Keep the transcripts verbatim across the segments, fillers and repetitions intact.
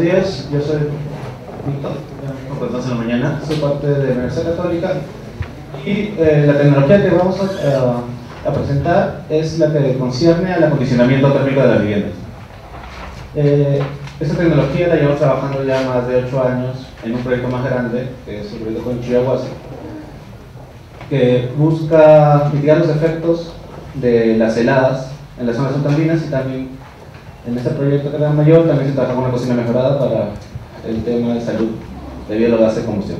días, yo soy Víctor, como en la mañana, soy parte de la Universidad Católica y eh, la tecnología que vamos a, a, a presentar es la que concierne al acondicionamiento térmico de las viviendas. Eh, esta tecnología la llevamos trabajando ya más de ocho años en un proyecto más grande, que es el proyecto con Chihuahua, que busca mitigar los efectos de las heladas en las zonas andinas, y también en este proyecto que era mayor también se trabaja con una cocina mejorada para el tema de salud debido a los gases de combustión.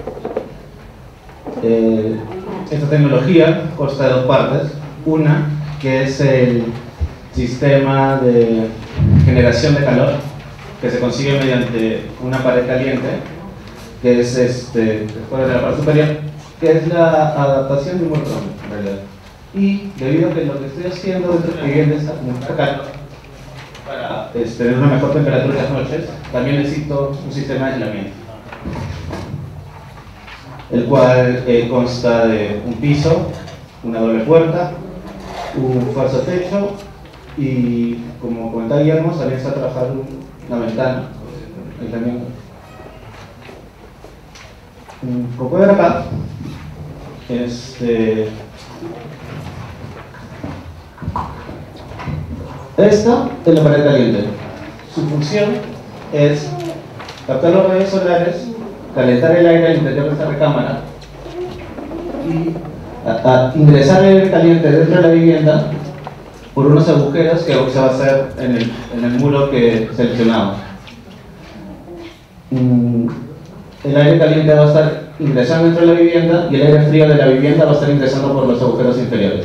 Eh, esta tecnología consta de dos partes. Una, que es el sistema de generación de calor, que se consigue mediante una pared caliente, que es este, después de la parte superior, que es la adaptación de un botón, en realidad. Y debido a que lo que estoy haciendo dentro de la vivienda es acumular calor para este, tener una mejor temperatura en las noches, también necesito un sistema de aislamiento, el cual eh, consta de un piso, una doble puerta, un falso techo y, como comentaba Guillermo, también está trabajando una ventana, aislamiento. Como pueden ver acá, este, esta es la pared caliente. Su función es captar los rayos solares, calentar el aire al interior de esta recámara y a, a ingresar el aire caliente dentro de la vivienda por unos agujeros que se va a hacer en el, en el muro que seleccionamos. El aire caliente va a estar ingresando dentro de la vivienda y el aire frío de la vivienda va a estar ingresando por los agujeros inferiores.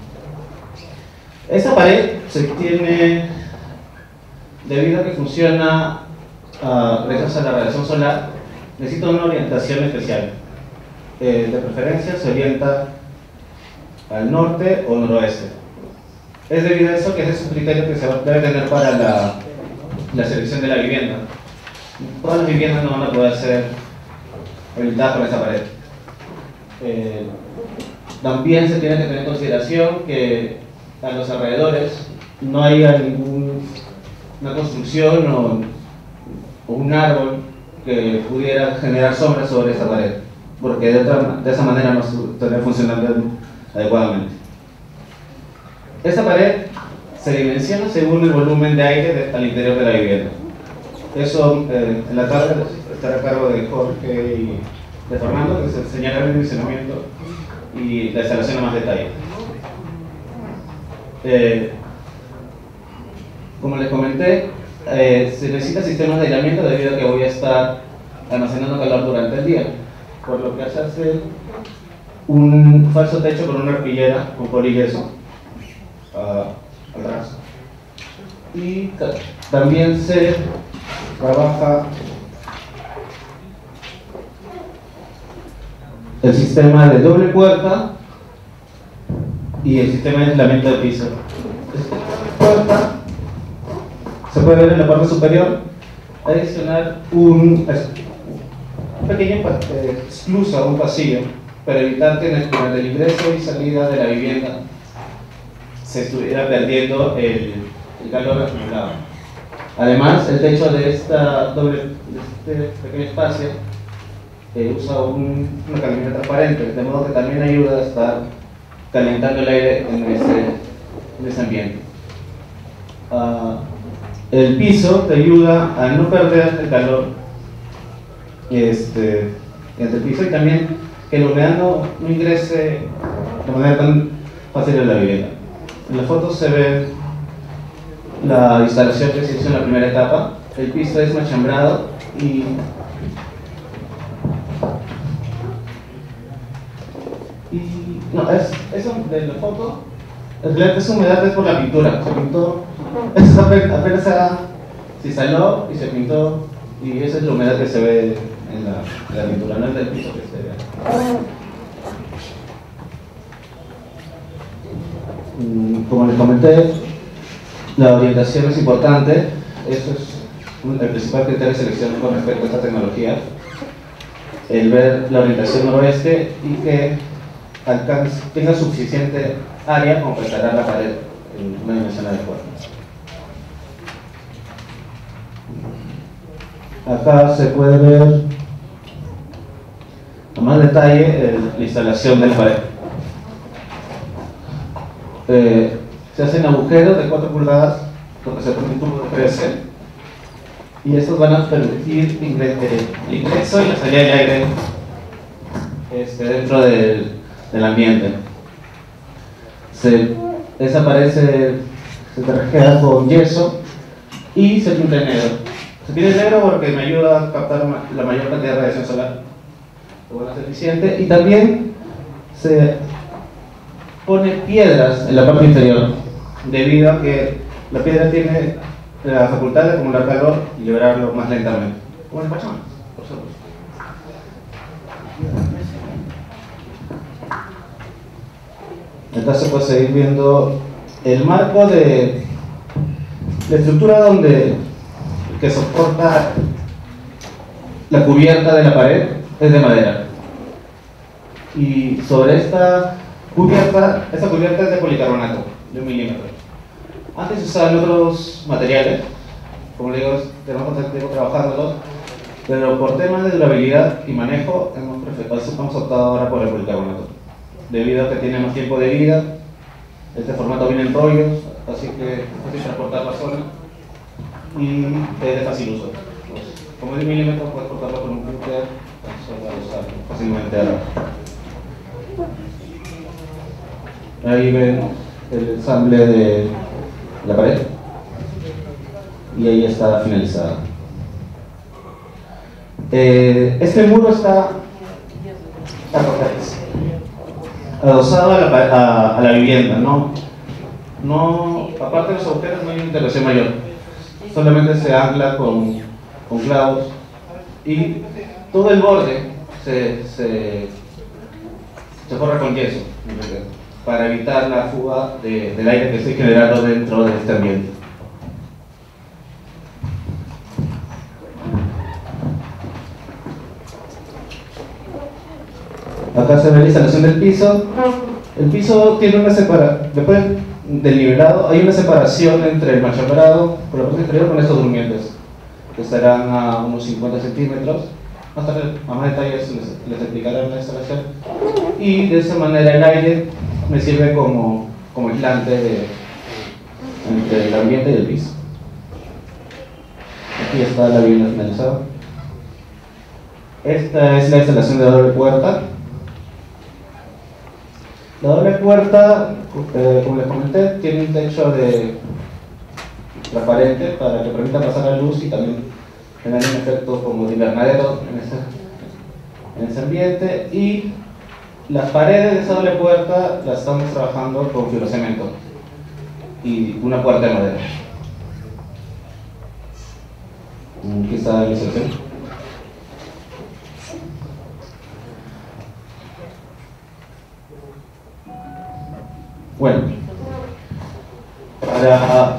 Esta pared se tiene, debido a que funciona uh, gracias a la radiación solar, necesita una orientación especial. Eh, de preferencia se orienta al norte o noroeste. Es debido a eso que ese es un criterio que se debe tener para la, la selección de la vivienda. Todas las viviendas no van a poder ser orientadas por esa pared. Eh, también se tiene que tener en consideración que a los alrededores no haya ninguna construcción o, o un árbol que pudiera generar sombra sobre esa pared, porque de, otra, de esa manera no estaría funcionando adecuadamente. Esta pared se dimensiona según el volumen de aire de, al interior de la vivienda. Eso eh, en la tarde estará a cargo de Jorge y de Fernando, que se enseñará el dimensionamiento y la instalación a más detalle. Eh, como les comenté, eh, se necesita sistemas de aislamiento debido a que voy a estar almacenando calor durante el día, por lo que se hace un falso techo con una arpillera con poliyeso uh, atrás. Y también se trabaja el sistema de doble puerta y el sistema de aislamiento de piso. Esta puerta se puede ver en la parte superior, adicionar un, un pequeño eh, esclusa, un pasillo, para evitar que durante el ingreso y salida de la vivienda se estuviera perdiendo el, el calor acumulado. Además, el techo de, esta doble, de este pequeño espacio eh, usa un, una caminera transparente, de modo que también ayuda a estar calentando el aire en ese, en ese ambiente. Uh, el piso te ayuda a no perder el calor este, entre el piso, y también que la humedad no, no ingrese de manera tan fácil en la vivienda. En la foto se ve la instalación que se hizo en la primera etapa. El piso es machambrado y y no, es, eso de la foto, en realidad esa humedad es por la pintura. Se pintó, eso apenas, apenas se, se instaló y se pintó, y esa es la humedad que se ve en la, en la pintura, no es del piso que se ve. Como les comenté, la orientación es importante. Eso es el principal criterio de selección con respecto a esta tecnología, el ver la orientación noroeste y que alcance, tenga suficiente área como para instalar la pared en una dimensión adecuada. acá se puede ver a más detalle el, la instalación de la pared. Eh, se hacen agujeros de cuatro pulgadas donde se pone un tubo de P V C y estos van a permitir el ingreso y la salida del aire este, dentro del, del ambiente. Se, esa pared se, se trajea con yeso y se pinta en negro. Se pinta en negro porque me ayuda a captar la mayor cantidad de radiación solar, lo más eficiente, y también se pone piedras en la parte inferior debido a que la piedra tiene la facultad de acumular calor y liberarlo más lentamente, como el Pachamama, por supuesto. Entonces se puede seguir viendo el marco de la estructura donde que soporta la cubierta de la pared es de madera, y sobre esta cubierta, esta cubierta es de policarbonato de un milímetro. Antes se usaban otros materiales, como le digo, tenemos bastante tiempo trabajándolos, pero por temas de durabilidad y manejo hemos, hemos optado ahora por el policarbonato, debido a que tiene más tiempo de vida. Este formato viene en rollos, así que es fácil transportar la zona y es de fácil uso. Pues, como es de un milímetro, puedes cortarlo con un cúter, usarlo fácilmente ahora. Ahí ven el ensamble de la pared y ahí está finalizada. Eh, este muro está adosado a la, a, a la vivienda, ¿no? No, aparte de los agujeros no hay una intervención mayor, solamente se ancla con, con clavos y todo el borde se, se, se forra con yeso para evitar la fuga de, del aire que se está generando dentro de este ambiente. Acá se ve la instalación del piso. El piso tiene una separación, después del nivelado, hay una separación entre el machambrado por la parte inferior con estos durmientes, que estarán a unos cincuenta centímetros. Más tarde, a más detalles les, les explicarán la instalación. Y de esa manera el aire me sirve como, como aislante de, entre el ambiente y el piso. Aquí está la vivienda finalizada. Esta es la instalación de doble puerta. La doble puerta, eh, como les comenté, tiene un techo de transparente para que permita pasar la luz y también tener un efecto como de invernadero en ese, en ese ambiente. Y las paredes de esa doble puerta las estamos trabajando con fibrocemento y una puerta de madera. Aquí está la instalación. Bueno, para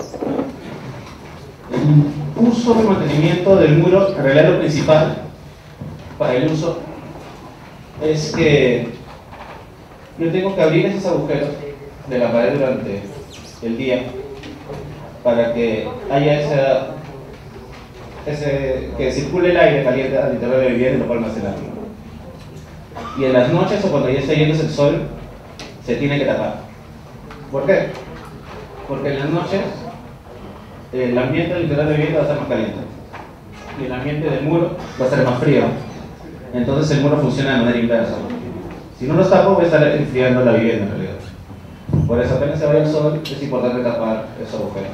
el uso y mantenimiento del muro, en realidad lo principal para el uso es que yo tengo que abrir esos agujeros de la pared durante el día para que haya esa, ese, que circule el aire caliente al interior de la vivienda y lo pueda almacenar. Y en las noches o cuando ya está yéndose el sol, se tiene que tapar. ¿Por qué? Porque en las noches el ambiente del interior de la vivienda va a estar más caliente y el ambiente del muro va a estar más frío. Entonces el muro funciona de manera inversa. Si no los tapo, voy a estar enfriando la vivienda en realidad. Por eso apenas se vaya el sol, es importante tapar esos agujeros.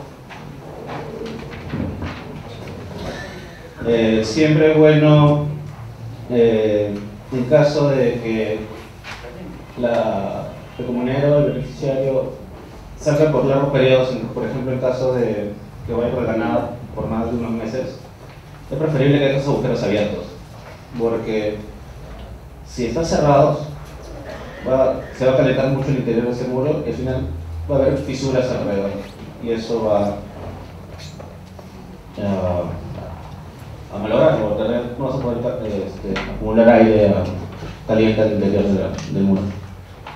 Eh, siempre es bueno, eh, en caso de que la el comunero, el beneficiario, salga por largos periodos, por ejemplo en caso de que vaya por ganado por más de unos meses, es preferible que haya esos agujeros abiertos, porque si están cerrados, va, se va a calentar mucho el interior de ese muro y al final va a haber fisuras alrededor, y eso va uh, a malograrlo, porque no vas a poder este, acumular aire caliente al interior de la, del muro.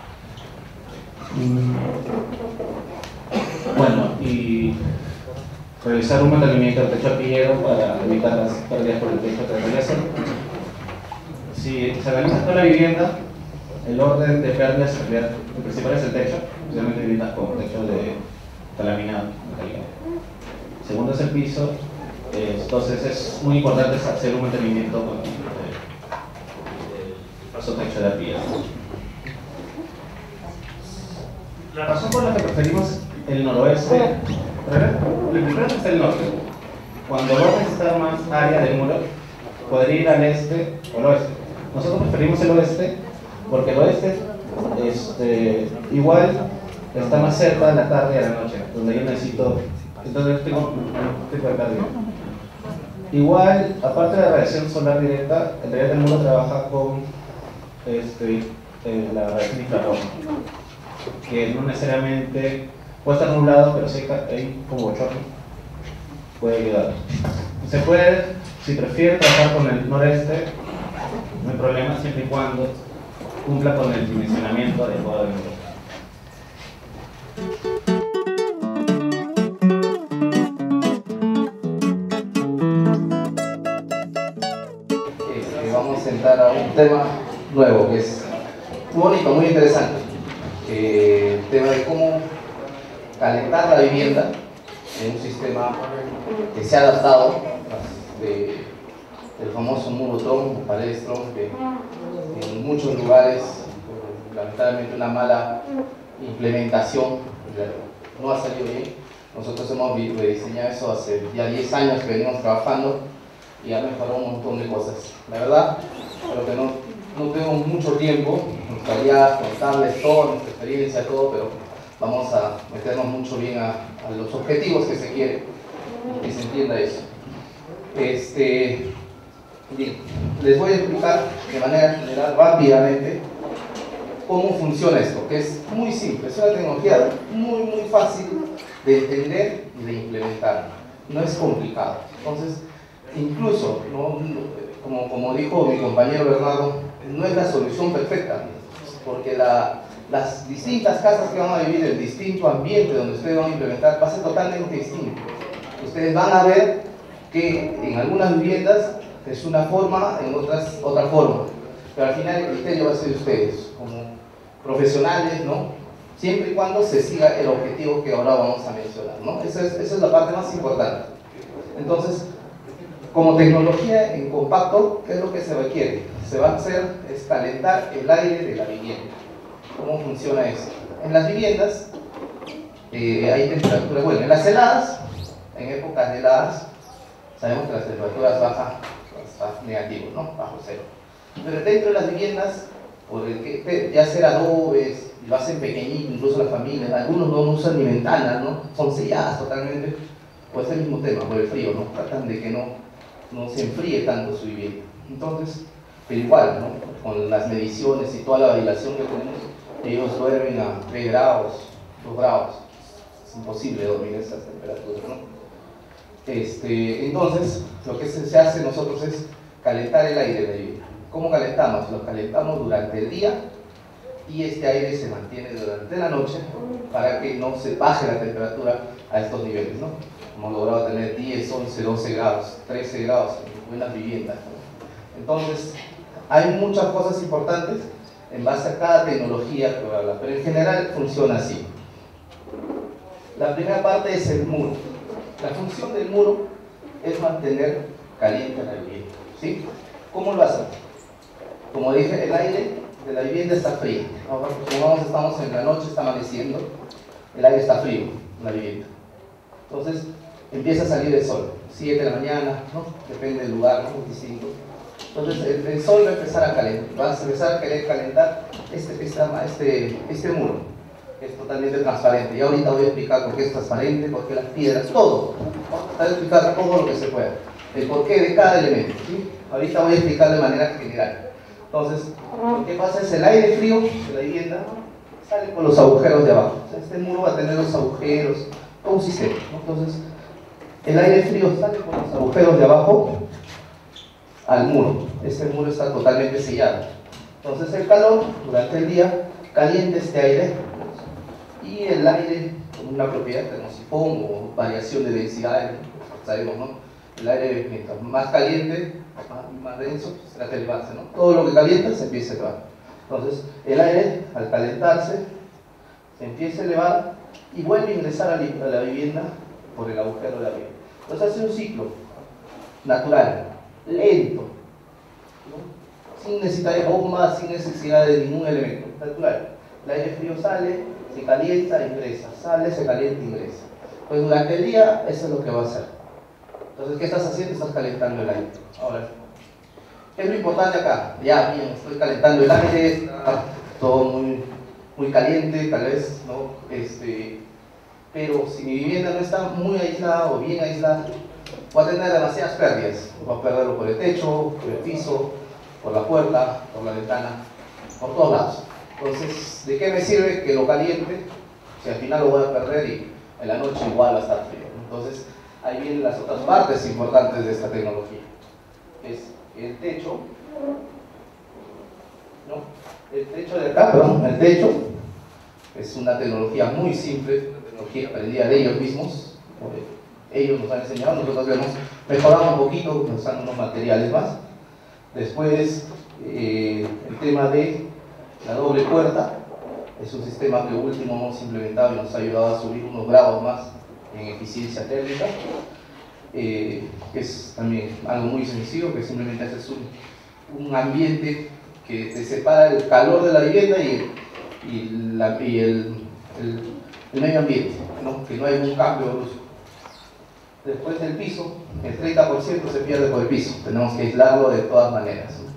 Bueno, y realizar un mantenimiento del techo arpillero para evitar las pérdidas por el techo de radiación. Si se analiza toda la vivienda, el orden de pérdidas en realidad, el principal es el techo, especialmente viviendas con techo de laminado metálico. Segundo es el piso, eh, entonces es muy importante hacer un mantenimiento con el, el falso techo de arpillero. La razón por la que preferimos el noroeste, el primero es el norte. Cuando va a necesitar más área del muro, podría ir al este o al oeste. Nosotros preferimos el oeste porque el oeste este, igual está más cerca de la tarde y a la noche, donde yo necesito, entonces tengo un tipo de pérdida. Igual, aparte de la radiación solar directa, el realidad del muro trabaja con este, eh, la radiación infrarroja, que no necesariamente puede estar nublado, pero sí hay como bochorno, puede ayudar. Se puede, si prefiere trabajar con el noreste, no hay problema, siempre y cuando cumpla con el dimensionamiento adecuado del muro. Este, vamos a entrar a un tema nuevo que es muy bonito, muy interesante. Eh, el tema de cómo calentar la vivienda en un sistema que se ha adaptado de, del famoso muro Trump o paredes Trump, que en muchos lugares, lamentablemente, una mala implementación no ha salido bien. Nosotros hemos rediseñado eso hace ya diez años que venimos trabajando y ha mejorado un montón de cosas. La verdad, pero que no, no tengo mucho tiempo, me gustaría contarles toda nuestra experiencia, todo, pero vamos a meternos mucho bien a, a los objetivos que se quieren y que se entienda eso. Este, bien, les voy a explicar de manera general, rápidamente, cómo funciona esto, que es muy simple, es una tecnología muy, muy fácil de entender y de implementar, no es complicado. Entonces, incluso, ¿no? como, como dijo mi compañero Bernardo, no es la solución perfecta, porque la, las distintas casas que van a vivir, el distinto ambiente donde ustedes van a implementar, va a ser totalmente distinto. Ustedes van a ver que en algunas viviendas es una forma, en otras otra forma, pero al final el criterio va a ser de ustedes, como profesionales, ¿no? Siempre y cuando se siga el objetivo que ahora vamos a mencionar, ¿no? Esa es, esa es la parte más importante. Entonces, como tecnología en compacto, ¿qué es lo que se requiere? Se va a hacer es calentar el aire de la vivienda. ¿Cómo funciona eso? En las viviendas eh, hay temperatura, bueno, en las heladas, en épocas de heladas, sabemos que las temperaturas bajan hasta negativos, ¿no? Bajo cero. Pero dentro de las viviendas, por el que, ya sea adobes, lo hacen pequeñito, incluso las familias, algunos no usan ni ventanas, ¿no? Son selladas totalmente, pues es el mismo tema, por el frío, ¿no? Tratan de que no, no se enfríe tanto su vivienda. Entonces, pero igual, ¿no? Con las mediciones y toda la ventilación que tenemos, ellos duermen a tres grados, dos grados. Es imposible dormir a esas temperaturas, ¿no? Este, entonces, lo que se hace nosotros es calentar el aire de la vivienda. ¿Cómo calentamos? Lo calentamos durante el día y este aire se mantiene durante la noche para que no se baje la temperatura a estos niveles, ¿no? Hemos logrado tener diez, once, doce grados, trece grados en buenas viviendas, ¿no? Entonces, hay muchas cosas importantes en base a cada tecnología que voy a hablar, pero en general funciona así. La primera parte es el muro. La función del muro es mantener caliente la vivienda, ¿sí? ¿Cómo lo hacen? Como dije, el aire de la vivienda está frío. Ahora, como estamos en la noche, está amaneciendo, el aire está frío en la vivienda. Entonces, empieza a salir el sol, siete de la mañana, ¿no? Depende del lugar, ¿no? Es distinto. Entonces, el, el sol va a empezar a calentar, va a empezar a querer calentar este, esta, este, este muro. Es totalmente transparente. Y ahorita voy a explicar por qué es transparente, por qué las piedras, todo. Voy a explicar todo lo que se pueda. El porqué de cada elemento, ¿sí? Ahorita voy a explicar de manera general. Entonces, lo que pasa es el aire frío de la vivienda sale por los agujeros de abajo. O sea, este muro va a tener los agujeros, todo un sistema, ¿no? Entonces, el aire frío sale por los agujeros de abajo al muro. Este muro está totalmente sellado. Entonces, el calor durante el día calienta este aire y el aire, una propiedad termosifón o variación de densidad, sabemos, ¿no? El aire, mientras más caliente, más, más denso, se trata de elevarse, ¿no? Todo lo que calienta se empieza a elevar. Entonces, el aire, al calentarse, se empieza a elevar y vuelve a ingresar a la, a la vivienda por el agujero de la vivienda. Entonces, hace un ciclo natural, lento, ¿no? Sin necesidad de bombas, sin necesidad de ningún elemento, natural. El aire frío sale, se calienta, ingresa, sale, se calienta, ingresa. Pues durante el día, eso es lo que va a hacer. Entonces, ¿qué estás haciendo? Estás calentando el aire. Ahora, ¿qué es lo importante acá? Ya, bien, estoy calentando el aire, está todo muy, muy caliente, tal vez, ¿no? Este, pero si mi vivienda no está muy aislada o bien aislada, voy a tener demasiadas pérdidas. Voy a perderlo por el techo, por el piso, por la puerta, por la ventana, por todos lados. Entonces, ¿de qué me sirve que lo caliente si al final lo voy a perder y en la noche igual va a estar frío? Entonces, ahí vienen las otras partes importantes de esta tecnología. Es el techo, ¿no? El techo de acá, perdón, el techo es una tecnología muy simple, una tecnología aprendida de ellos mismos. Ellos nos han enseñado, nosotros hemos mejorado un poquito usando unos materiales más. Después, eh, el tema de la doble puerta es un sistema que último hemos implementado y nos ha ayudado a subir unos grados más en eficiencia térmica, eh, que es también algo muy sencillo, que simplemente haces un, un ambiente que te separa el calor de la vivienda y, y, la, y el, el, el medio ambiente, ¿no? Que no hay un cambio brusco. Después del piso, el treinta por ciento se pierde por el piso, tenemos que aislarlo de todas maneras, ¿no?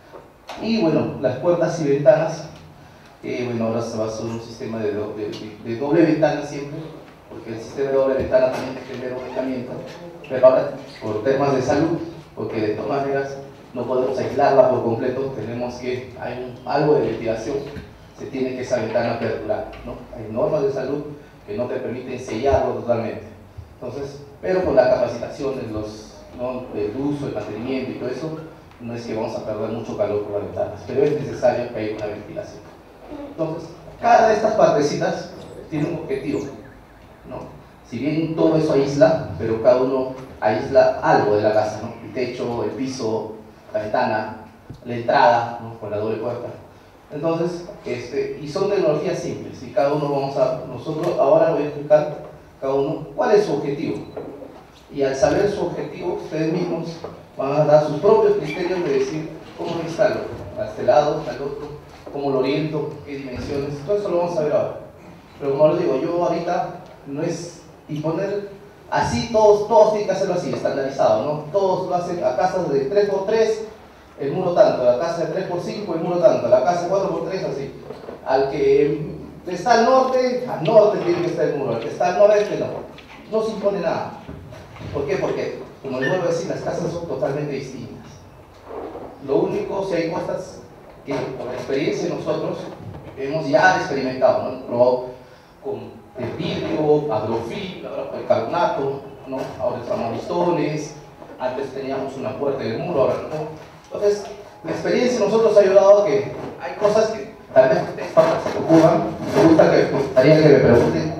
Y bueno, las puertas y ventanas, eh, bueno, ahora se va a hacer un sistema de, do, de, de, de doble ventana siempre, porque el sistema de doble ventana también genera un aislamiento, pero ahora por temas de salud, porque de todas maneras no podemos aislarla por completo, tenemos que, hay un, algo de ventilación, se tiene que esa ventana aperturar, ¿no? Hay normas de salud que no te permiten sellarlo totalmente. Entonces, pero con la capacitación de los, ¿no? del uso, el mantenimiento y todo eso, no es que vamos a perder mucho calor por las ventanas, pero es necesario que haya una ventilación. Entonces, cada de estas partecitas tiene un objetivo, ¿no? Si bien todo eso aísla, pero cada uno aísla algo de la casa, ¿no? El techo, el piso, la ventana, la entrada, ¿no? Con la doble puerta. Entonces, este, y son tecnologías simples, y cada uno vamos a, nosotros ahora voy a explicar cada uno cuál es su objetivo. Y al saber su objetivo, ustedes mismos van a dar sus propios criterios de decir cómo lo instalo, a este lado, al otro, cómo lo oriento, qué dimensiones, todo eso lo vamos a ver ahora. Pero como les digo, yo ahorita no es imponer así, todos, todos tienen que hacerlo así, estandarizado, ¿no? Todos lo hacen a casas de tres por tres, el muro tanto, a la casa de tres por cinco, el muro tanto, a la casa de cuatro por tres, así. Al que está al norte, al norte tiene que estar el muro, al que está al noreste, no. No se impone nada. ¿Por qué? Porque, como les vuelvo a decir, las casas son totalmente distintas. Lo único, si hay cosas que por la experiencia nosotros hemos ya experimentado, ¿no? Probado con el vidrio, agrofil, ahora con el carbonato, ¿no? Ahora usamos listones, antes teníamos una puerta en el muro, ahora no. Entonces, la experiencia nosotros ha ayudado a que hay cosas que tal vez ustedes se ocupan. Me gusta que, me gustaría que me pregunten,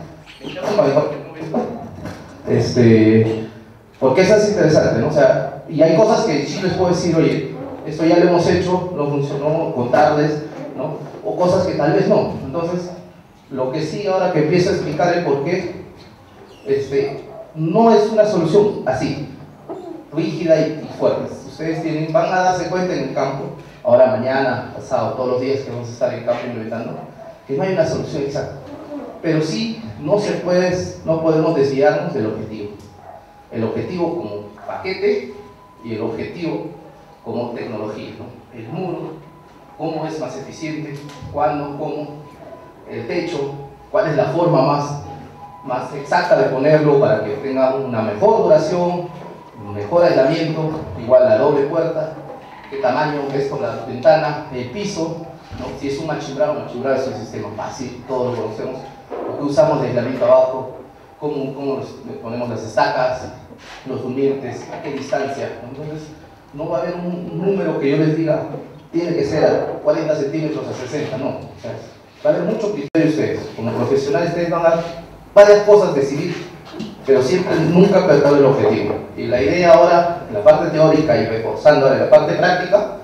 este, porque eso es interesante, ¿no? O sea, y hay cosas que sí les puedo decir, oye, esto ya lo hemos hecho, no funcionó, contarles, ¿no? O cosas que tal vez no. Entonces, lo que sí, ahora que empiezo a explicar el por qué, este, no es una solución así, rígida y, y fuerte. Ustedes tienen, van a darse cuenta en el campo, ahora, mañana, pasado, todos los días que vamos a estar en el campo implementando, que no hay una solución exacta. Pero sí, no se puede, no podemos desviarnos del objetivo. El objetivo como paquete y el objetivo como tecnología, ¿no? El muro, cómo es más eficiente, cuándo, cómo, el techo, cuál es la forma más, más exacta de ponerlo para que tenga una mejor duración, un mejor aislamiento, igual la doble puerta, qué tamaño es con la ventana, el piso, ¿no? Si es un machimbrado, un machimbrado es un sistema fácil, todos lo conocemos, lo que usamos de aislamiento abajo, cómo, cómo los, ponemos las estacas, los durmientes, a qué distancia. Entonces, no va a haber un número que yo les diga, tiene que ser a cuarenta centímetros a sesenta, no. O sea, va a haber mucho criterio de ustedes. Como profesionales, ustedes van a varias cosas decidir, pero siempre nunca perder el objetivo. Y la idea ahora, en la parte teórica y reforzando ahora en la parte práctica,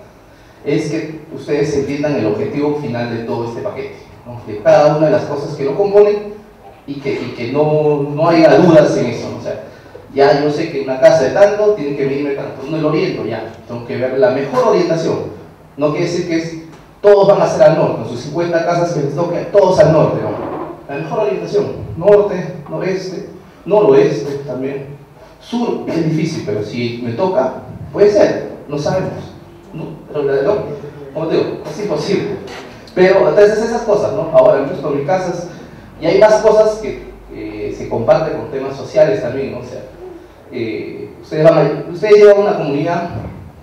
es que ustedes entiendan el objetivo final de todo este paquete, ¿no? De cada una de las cosas que lo componen y que, y que no, no haya dudas en eso, ¿no? O sea, ya yo sé que una casa de tanto tiene que medirme tanto, no lo oriento ya, tengo que ver la mejor orientación. No quiere decir que es, todos van a ser al norte, con sus cincuenta casas que les toque, todos al norte, ¿no? La mejor orientación, norte, noreste, noroeste también, sur es difícil, pero si me toca, puede ser, no sabemos, no, pero la de norte, como te digo, es imposible. Pero entonces esas cosas, ¿no? Ahora, incluso con mis casas, y hay más cosas que eh, se comparten con temas sociales también, ¿no? O sea, eh, ustedes, van a, ustedes llevan una comunidad,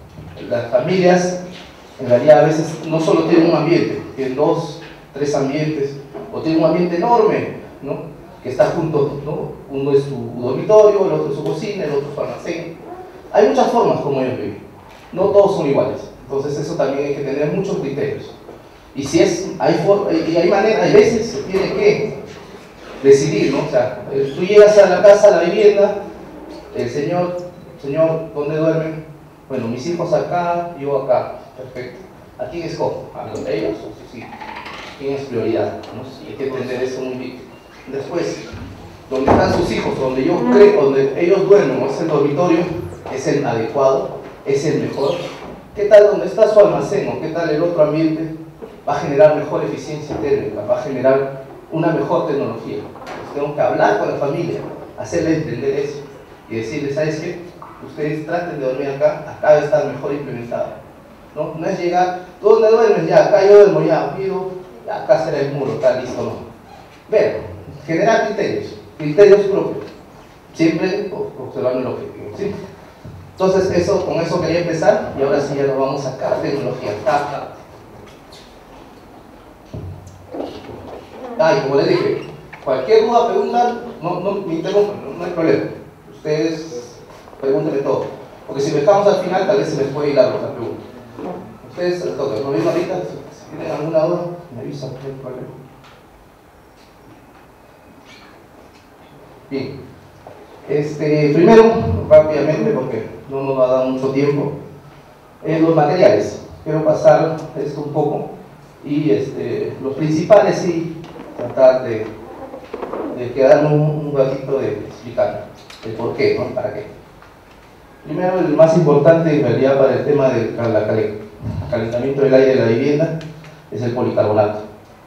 las familias en realidad a veces no solo tienen un ambiente, tienen dos, tres ambientes, o tienen un ambiente enorme, ¿no? Que está junto, ¿no? Uno es su dormitorio, el otro es su cocina, el otro es su almacén. Hay muchas formas como ellos viven, no todos son iguales, entonces eso también hay que tener muchos criterios. Y si es, hay, for, y hay manera, hay veces se tiene que decidir, ¿no? O sea, tú llegas a la casa, a la vivienda, el señor, señor, ¿dónde duermen? Bueno, mis hijos acá, yo acá, perfecto. ¿A quién escojo? ¿A los de ellos o sí, sí? ¿Quién es prioridad? ¿No? Sí, hay que entender eso muy bien. Después, donde están sus hijos, donde yo creo, donde ellos duermen, o es el dormitorio, es el adecuado, es el mejor. ¿Qué tal donde está su almacén o qué tal el otro ambiente? Va a generar mejor eficiencia térmica, va a generar una mejor tecnología. Entonces, tengo que hablar con la familia, hacerle entender eso y decirles, ¿sabes qué? Ustedes traten de dormir acá, acá debe estar mejor implementado. ¿No? No es llegar, ¿tú dónde duermes? Ya, acá yo duermo, ya, pido, ya, acá será el muro, está listo, no. Ver, generar criterios, criterios propios, siempre observando el objetivo, ¿sí? Entonces, eso, con eso quería empezar y ahora sí ya nos vamos a cada tecnología. Acá. Ah, y como les dije, cualquier duda, pregunta, no, no me interrumpan, no, no hay problema. Ustedes pregúntenme todo, porque si me dejamos al final, tal vez se les puede ir largo la pregunta. Ustedes, todos, lo mismo ahorita, si tienen alguna duda, me avisan, no hay problema. Bien, este, primero, rápidamente, porque no nos va a dar mucho tiempo, eh, los materiales. Quiero pasar esto un poco y este, los principales sí, tratar de, de quedarme un, un ratito de explicar el por qué, ¿no? ¿Para qué? Primero, el más importante en realidad para el tema del calentamiento del aire de la vivienda es el policarbonato.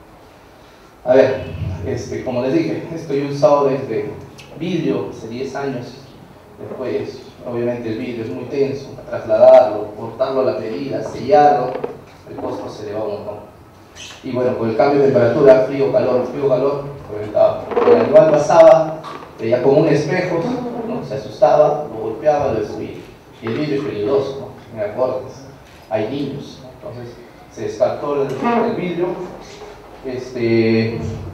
A ver, este, como les dije, esto yo he usado desde vidrio hace diez años. Después, obviamente, el vidrio es muy tenso, trasladarlo, cortarlo a la medida, sellarlo, el costo se eleva un montón. Y bueno, con el cambio de temperatura, frío, calor, frío, calor, reventaba. El animal pasaba, veía como un espejo, ¿no? Se asustaba, lo golpeaba, lo destruía. Y el vidrio es peligroso, ¿no? En acordes, hay niños, entonces se descartó el, el vidrio. Este,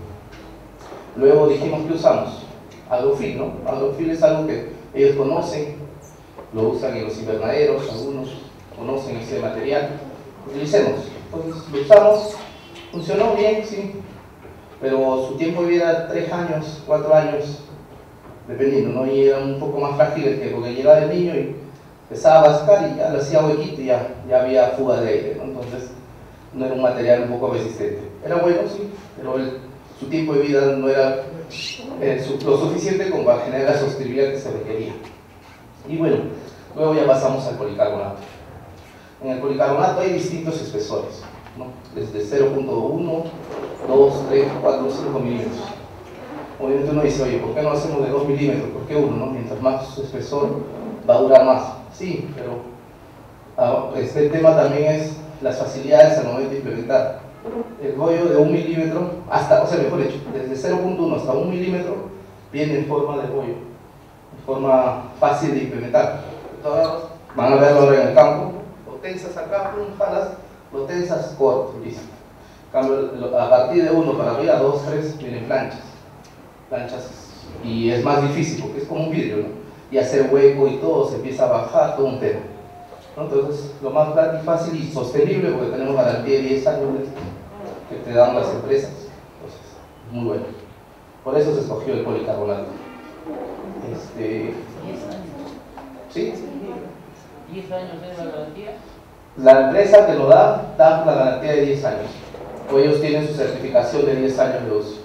luego dijimos que usamos agrofil, ¿no? Agrofil es algo que ellos conocen, lo usan en los invernaderos, algunos conocen ese material. Utilicemos, entonces lo usamos, funcionó bien, sí, pero su tiempo de vida, tres años, cuatro años, dependiendo, ¿no? Y era un poco más frágil que porque llegaba el niño y empezaba a vascar y ya le hacía huequito y ya, ya había fuga de aire, ¿no? Entonces no era un material un poco resistente. Era bueno, sí, pero el, su tiempo de vida no era eh, su, lo suficiente como para generar la sostenibilidad que se requería. Y bueno, luego ya pasamos al policarbonato. En el policarbonato hay distintos espesores, ¿no? Desde cero punto uno, dos, tres, cuatro, cinco milímetros. Obviamente uno dice, oye, ¿por qué no hacemos de dos milímetros? ¿Por qué uno? ¿No? Mientras más su espesor va a durar más. Sí, pero ah, este tema también es las facilidades al momento de implementar. El rollo de un milímetro, hasta, o sea, mejor dicho, desde cero punto uno hasta un milímetro, viene en forma de rollo, en forma fácil de implementar. Todos van a verlo ahora en el campo, lo tensas acá, pum, jalas, lo tensas, corto, listo. A partir de uno para arriba, dos, tres, vienen planchas. planchas y es más difícil porque es como un vidrio, ¿no? Y hacer hueco y todo, se empieza a bajar, todo un tema, ¿no? Entonces, lo más fácil y sostenible, porque tenemos garantía de diez años que te dan las empresas, entonces, muy bueno. Por eso se escogió el policarbonato. Este, ¿sí? ¿diez años es la garantía? La empresa que lo da, da la garantía de diez años. O ellos tienen su certificación de diez años de uso.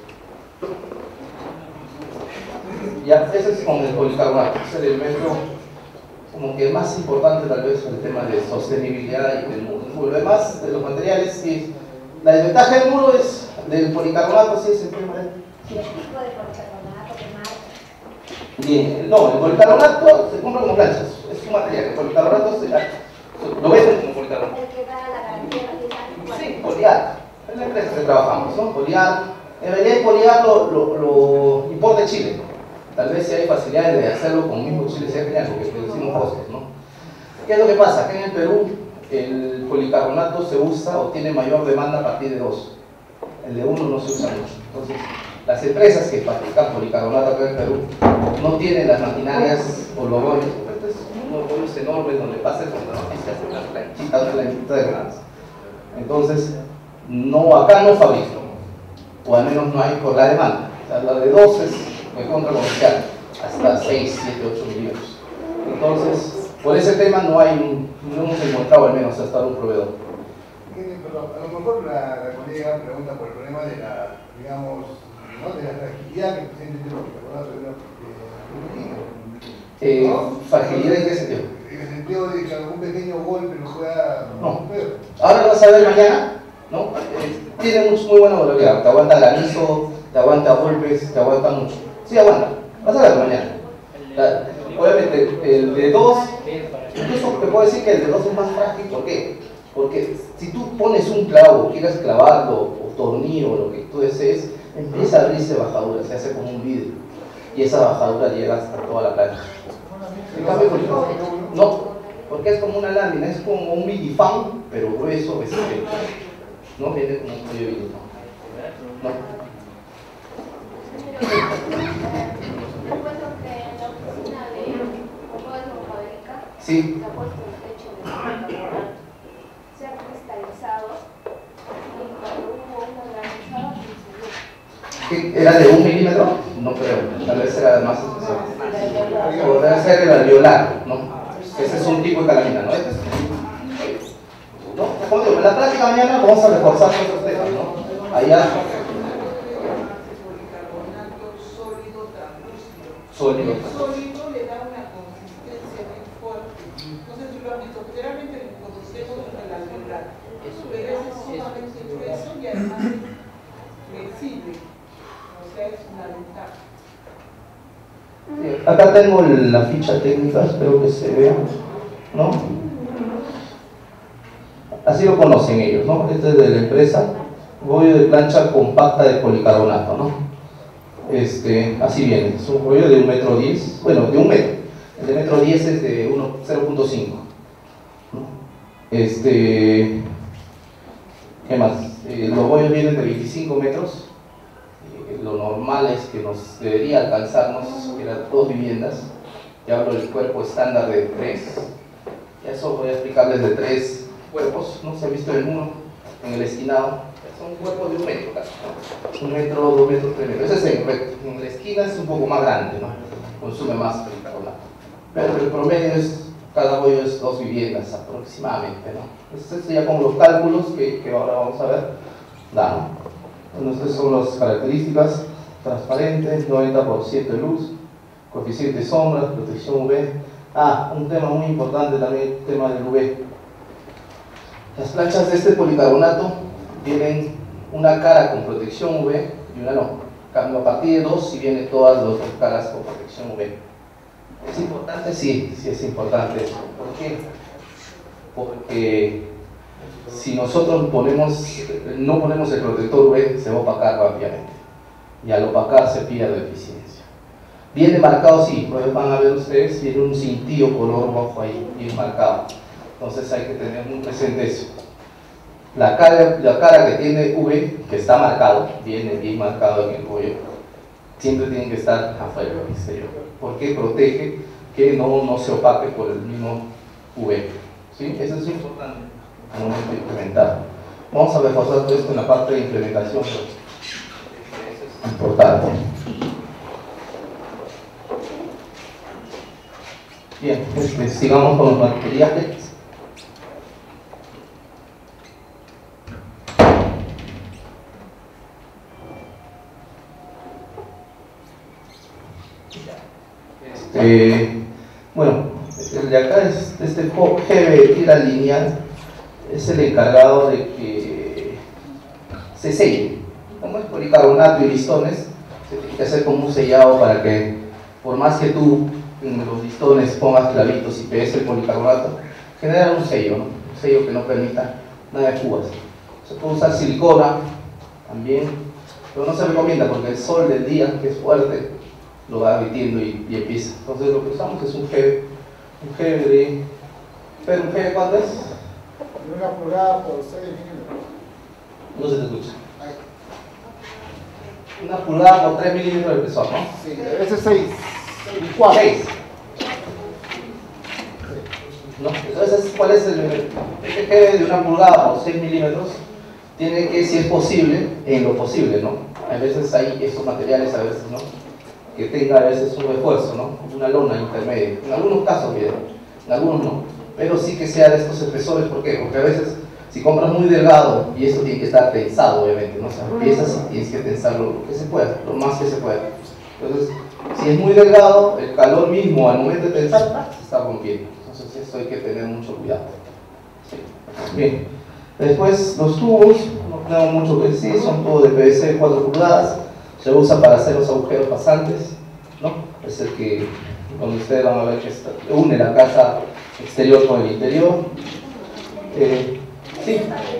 Ya, ese es con el policarbonato, es el elemento como que más importante tal vez en el tema de sostenibilidad y del muro. Lo demás de los materiales, sí. La desventaja del muro es, del policarbonato, sí es el tema de... ¿Qué tipo de policarbonato, qué marca? Bien, no, el policarbonato se compra como planchas, es un material, el policarbonato se, lo venden como policarbonato. El que da la garantía de diez años. Sí, Poliar, es la empresa que trabajamos, ¿no? Poliar, en realidad Poliar lo, lo, lo importa de Chile. Tal vez si hay facilidades de hacerlo con el mismo Chile sea genial, porque reducimos costos, ¿no? ¿Qué es lo que pasa? Que en el Perú el policarbonato se usa o tiene mayor demanda a partir de dos. El de uno no se usa mucho. Entonces, las empresas que fabrican policarbonato acá en el Perú no tienen las maquinarias o los rollos, pues, unos rollos enormes donde pasa el contrato y se hace una planchita, una planchita de granadas. Entonces, no, acá no fabrican, o al menos no hay por la demanda. O sea, la de dos es de contra comercial, hasta seis, siete, ocho milímetros. Entonces, por ese tema no hay un, no hemos encontrado al menos hasta un proveedor. Pero a lo mejor la, la colega pregunta por el problema de la, digamos, ¿no? de la fragilidad que presenta el policarbonato de Eh, ¿no? ¿Fragilidad en qué sentido? En el sentido de que algún pequeño golpe lo pueda No. romper. Ahora lo vas a ver mañana, ¿no? Eh, tiene mucho, muy buena volatilidad, te aguanta granizo, te aguanta golpes, te aguanta mucho. Sí, aguanta, vas a ver mañana. La, obviamente, el de dos, incluso te puedo decir que el de dos es más frágil, ¿por qué? Porque si tú pones un clavo, quieres clavarlo, o tornillo, o lo que tú desees, empieza a abrirse bajadura, se hace como un vidrio, y esa bajadura llega hasta toda la plancha. En cambio, no, porque es como una lámina, es como un minifan, pero grueso, resistente. No viene como un cuello de minifan. No. Recuerdo que en la oficina de Comodoro Fábrica Sí. se ha puesto el techo de policarbonato, se ha cristalizado y cuando hubo una granizada se ¿Era de un milímetro? No creo, tal vez era más especial. O debe ser el alveolar, ¿no? Ese es un tipo de calamina, ¿no? Este es... ¿No? Como digo, en la práctica mañana vamos a reforzar nuestros temas, ¿no? Allá. Sólido. El sólido le da una consistencia muy fuerte. No sé si lo han visto, generalmente lo conocemos con el alveolar. Pero ese es sumamente grueso y además es flexible. O sea, es una ventaja. Acá tengo la ficha técnica, espero que se vea, ¿no? Así lo conocen ellos, ¿no? Este es de la empresa, rollo de plancha compacta de policarbonato, ¿no? Este, así viene, es un rollo de un metro diez, bueno, de un metro, el de metro diez es de cero punto cinco, ¿no? Este, ¿qué más? Eh, los rollos vienen de veinticinco metros. Lo normal es que nos debería alcanzarnos, que eran dos viviendas. Ya hablo del cuerpo estándar de tres. Ya eso voy a explicarles de tres cuerpos, ¿no? Se ha visto en uno, en el esquinado. Son cuerpos de un metro casi, ¿no? Un metro, dos metros, tres metros. Ese es en recto. En la esquina es un poco más grande, ¿no? Consume más policarbonato. Pero el promedio es, cada rollo es dos viviendas aproximadamente, ¿no? Entonces ya con los cálculos que, que ahora vamos a ver, da, ¿no? Bueno, estas son las características: transparente, noventa por ciento de luz, coeficiente sombra, protección U V. Ah, un tema muy importante también, el tema del U V. Las planchas de este policarbonato tienen una cara con protección U V y una no. Cambio a partir de dos si vienen todas las dos caras con protección U V. ¿Es importante? Sí, sí es importante. ¿Por qué? Porque si nosotros ponemos, no ponemos el protector U V, se va a opacar rápidamente. Y al opacar se pierde eficiencia. Viene marcado, sí, pues van a ver ustedes, viene un cintillo color rojo ahí, bien marcado. Entonces hay que tener muy presente eso. La cara, la cara que tiene U V, que está marcado, viene bien marcado en el cuello, siempre tiene que estar afuera del exterior, porque protege que no, no se opaque por el mismo U V. ¿Sí? Eso es importante al momento de implementar. Vamos a reforzar todo esto en la parte de implementación. Eso es importante. Bien, este, sigamos con los materiales. Este, bueno, el de acá es este G B de tira lineal, es el encargado de que se selle. Como es policarbonato y listones, se tiene que hacer como un sellado para que, por más que tú en los listones pongas clavitos y pegues el policarbonato, genera un sello, ¿no? Un sello que no permita nada de fugas. Se puede usar silicona también, pero no se recomienda porque el sol del día, que es fuerte, lo va derritiendo y, y empieza. Entonces lo que usamos es un G, un G de... ¿Pero un G de cuánto es? De una pulgada por seis milímetros. No se te escucha. Una pulgada por tres milímetros de espesor, ¿no? Sí, ese es seis. Y cuatro. seis. ¿No? Entonces, ¿cuál es el, el G de una pulgada por seis milímetros? Tiene que, si es posible, en lo posible, ¿no? A veces hay estos materiales, a veces no, que tenga a veces un refuerzo, ¿no? Una lona intermedia. En algunos casos, bien, en algunos no. Pero sí que sea de estos espesores, ¿por qué? Porque a veces, si compras muy delgado, y esto tiene que estar tensado, obviamente, ¿no? O sea, piezas y tienes que tensarlo lo que se pueda, lo más que se pueda. Entonces, si es muy delgado, el calor mismo al momento de tensar se está rompiendo. Entonces, esto hay que tener mucho cuidado. Sí. Bien. Después, los tubos, no tenemos mucho que decir, son tubos de P V C de cuatro pulgadas. Se usa para hacer los agujeros pasantes, ¿no? Es el que, donde ustedes van a ver que está, une la casa exterior con el interior. Eh, sí.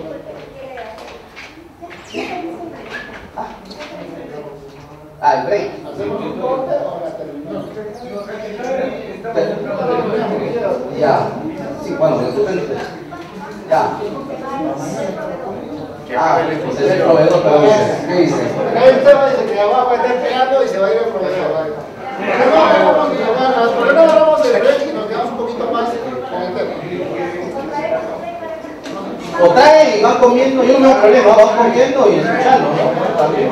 Ah, el break. Ya, sí, bueno, depende. Ya. Ah, pues es el proveedor, pero dice, ¿qué dice? El tema dice que abajo está pegando y se va a ir el proveedor. Pero no hablamos del break y nos quedamos un poquito más con el tema. O traen y van comiendo, yo no tengo problema, van comiendo y escuchando, ¿no? También.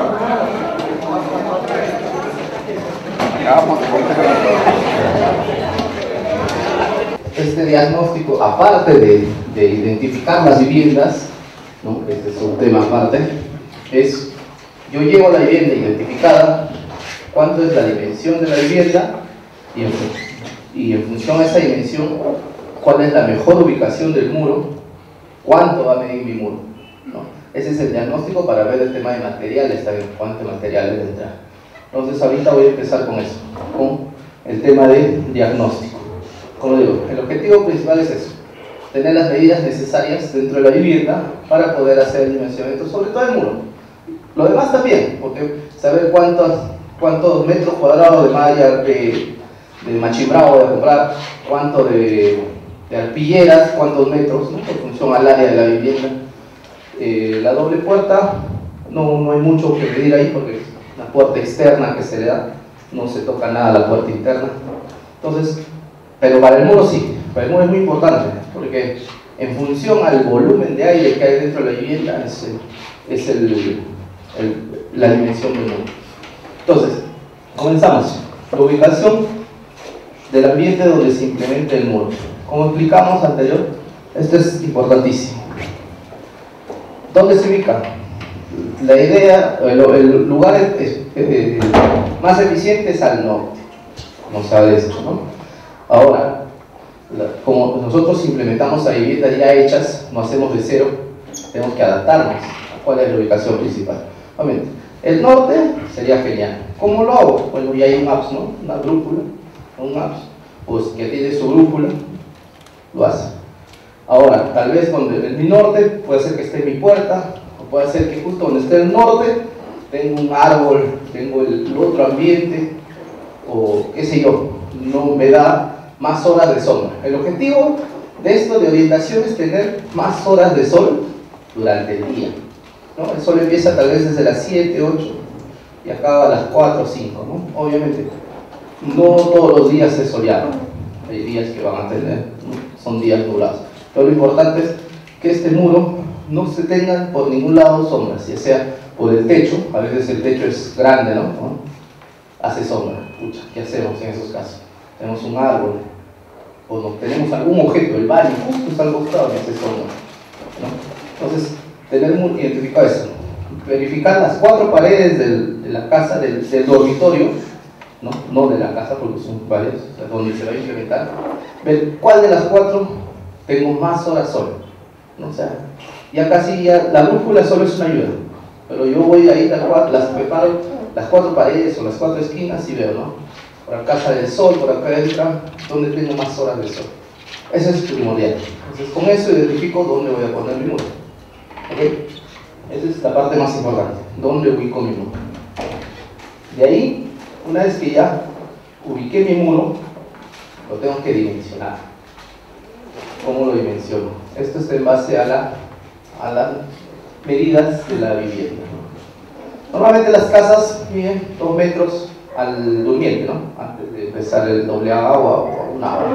Este diagnóstico, aparte de, de identificar las viviendas, ¿no? Este es un tema aparte, es, yo llevo la vivienda identificada, cuánto es la dimensión de la vivienda y en, y en función a esa dimensión, cuál es la mejor ubicación del muro, cuánto va a medir mi muro, ¿no? Ese es el diagnóstico para ver el tema de materiales, también cuánto materiales de entrar. Entonces ahorita voy a empezar con eso, con el tema de diagnóstico. Como digo, el objetivo principal es eso, tener las medidas necesarias dentro de la vivienda para poder hacer el dimensionamiento, sobre todo el muro. Lo demás también, porque saber cuántos, cuántos metros cuadrados de malla de, de machimbrado voy a comprar, cuánto de, de arpilleras, cuántos metros, ¿no? En función al área de la vivienda. Eh, la doble puerta, no, no hay mucho que pedir ahí porque es una puerta externa que se le da, no se toca nada a la puerta interna. Entonces, pero para el muro sí, para el muro es muy importante, porque en función al volumen de aire que hay dentro de la vivienda es, el, es el, el, la dimensión del muro. Entonces, comenzamos. La ubicación del ambiente donde se implementa el muro. Como explicamos anterior, esto es importantísimo. ¿Dónde se ubica? La idea, el, el lugar es, es, eh, más eficiente es al norte, como sabe esto, ¿no? Ahora, la, como nosotros implementamos a viviendas ya hechas, no hacemos de cero, tenemos que adaptarnos a cuál es la ubicación principal. Obviamente, el norte sería genial. ¿Cómo lo hago? Bueno, ya hay un maps, ¿no? Una brújula, un maps, pues que tiene su brújula, lo hace. Ahora, tal vez donde en mi norte puede ser que esté mi puerta, o puede ser que justo donde esté el norte tengo un árbol, tengo el, el otro ambiente, o qué sé yo, no me da más horas de sombra. El objetivo de esto de orientación es tener más horas de sol durante el día, ¿no? El sol empieza tal vez desde las siete, ocho y acaba a las cuatro o cinco, ¿no? Obviamente, no todos los días es soleado, hay días que van a tener, son días nublados, pero lo importante es que este muro no se tengan por ningún lado sombras, ya sea por el techo, a veces el techo es grande, ¿no? ¿no? Hace sombra. Pucha, ¿qué hacemos en esos casos? Tenemos un árbol, o no, tenemos algún objeto, el baño, justo está al costado y hace sombra, ¿no? Entonces, tener muy identificado eso, ¿no? Verificar las cuatro paredes del, de la casa, del, del dormitorio, ¿no? No de la casa porque son varias, o sea, donde se va a implementar, ver cuál de las cuatro tengo más horas sol, ¿no? O sea, ya casi ya, la brújula solo es una ayuda, pero yo voy a ir a cuatro, las preparo, las cuatro paredes o las cuatro esquinas y veo, ¿no? Por acá sale el sol, por acá entra, ¿dónde tengo más horas de sol? Eso es primordial. Entonces con eso identifico dónde voy a poner mi muro. ¿Okay? Esa es la parte más importante, dónde ubico mi muro. De ahí, una vez que ya ubiqué mi muro, lo tengo que dimensionar. ¿Cómo lo dimensiono? Esto está en base a, la, a las medidas de la vivienda. Normalmente las casas miden dos metros al durmiente, ¿no? Antes de empezar el doble agua o una agua.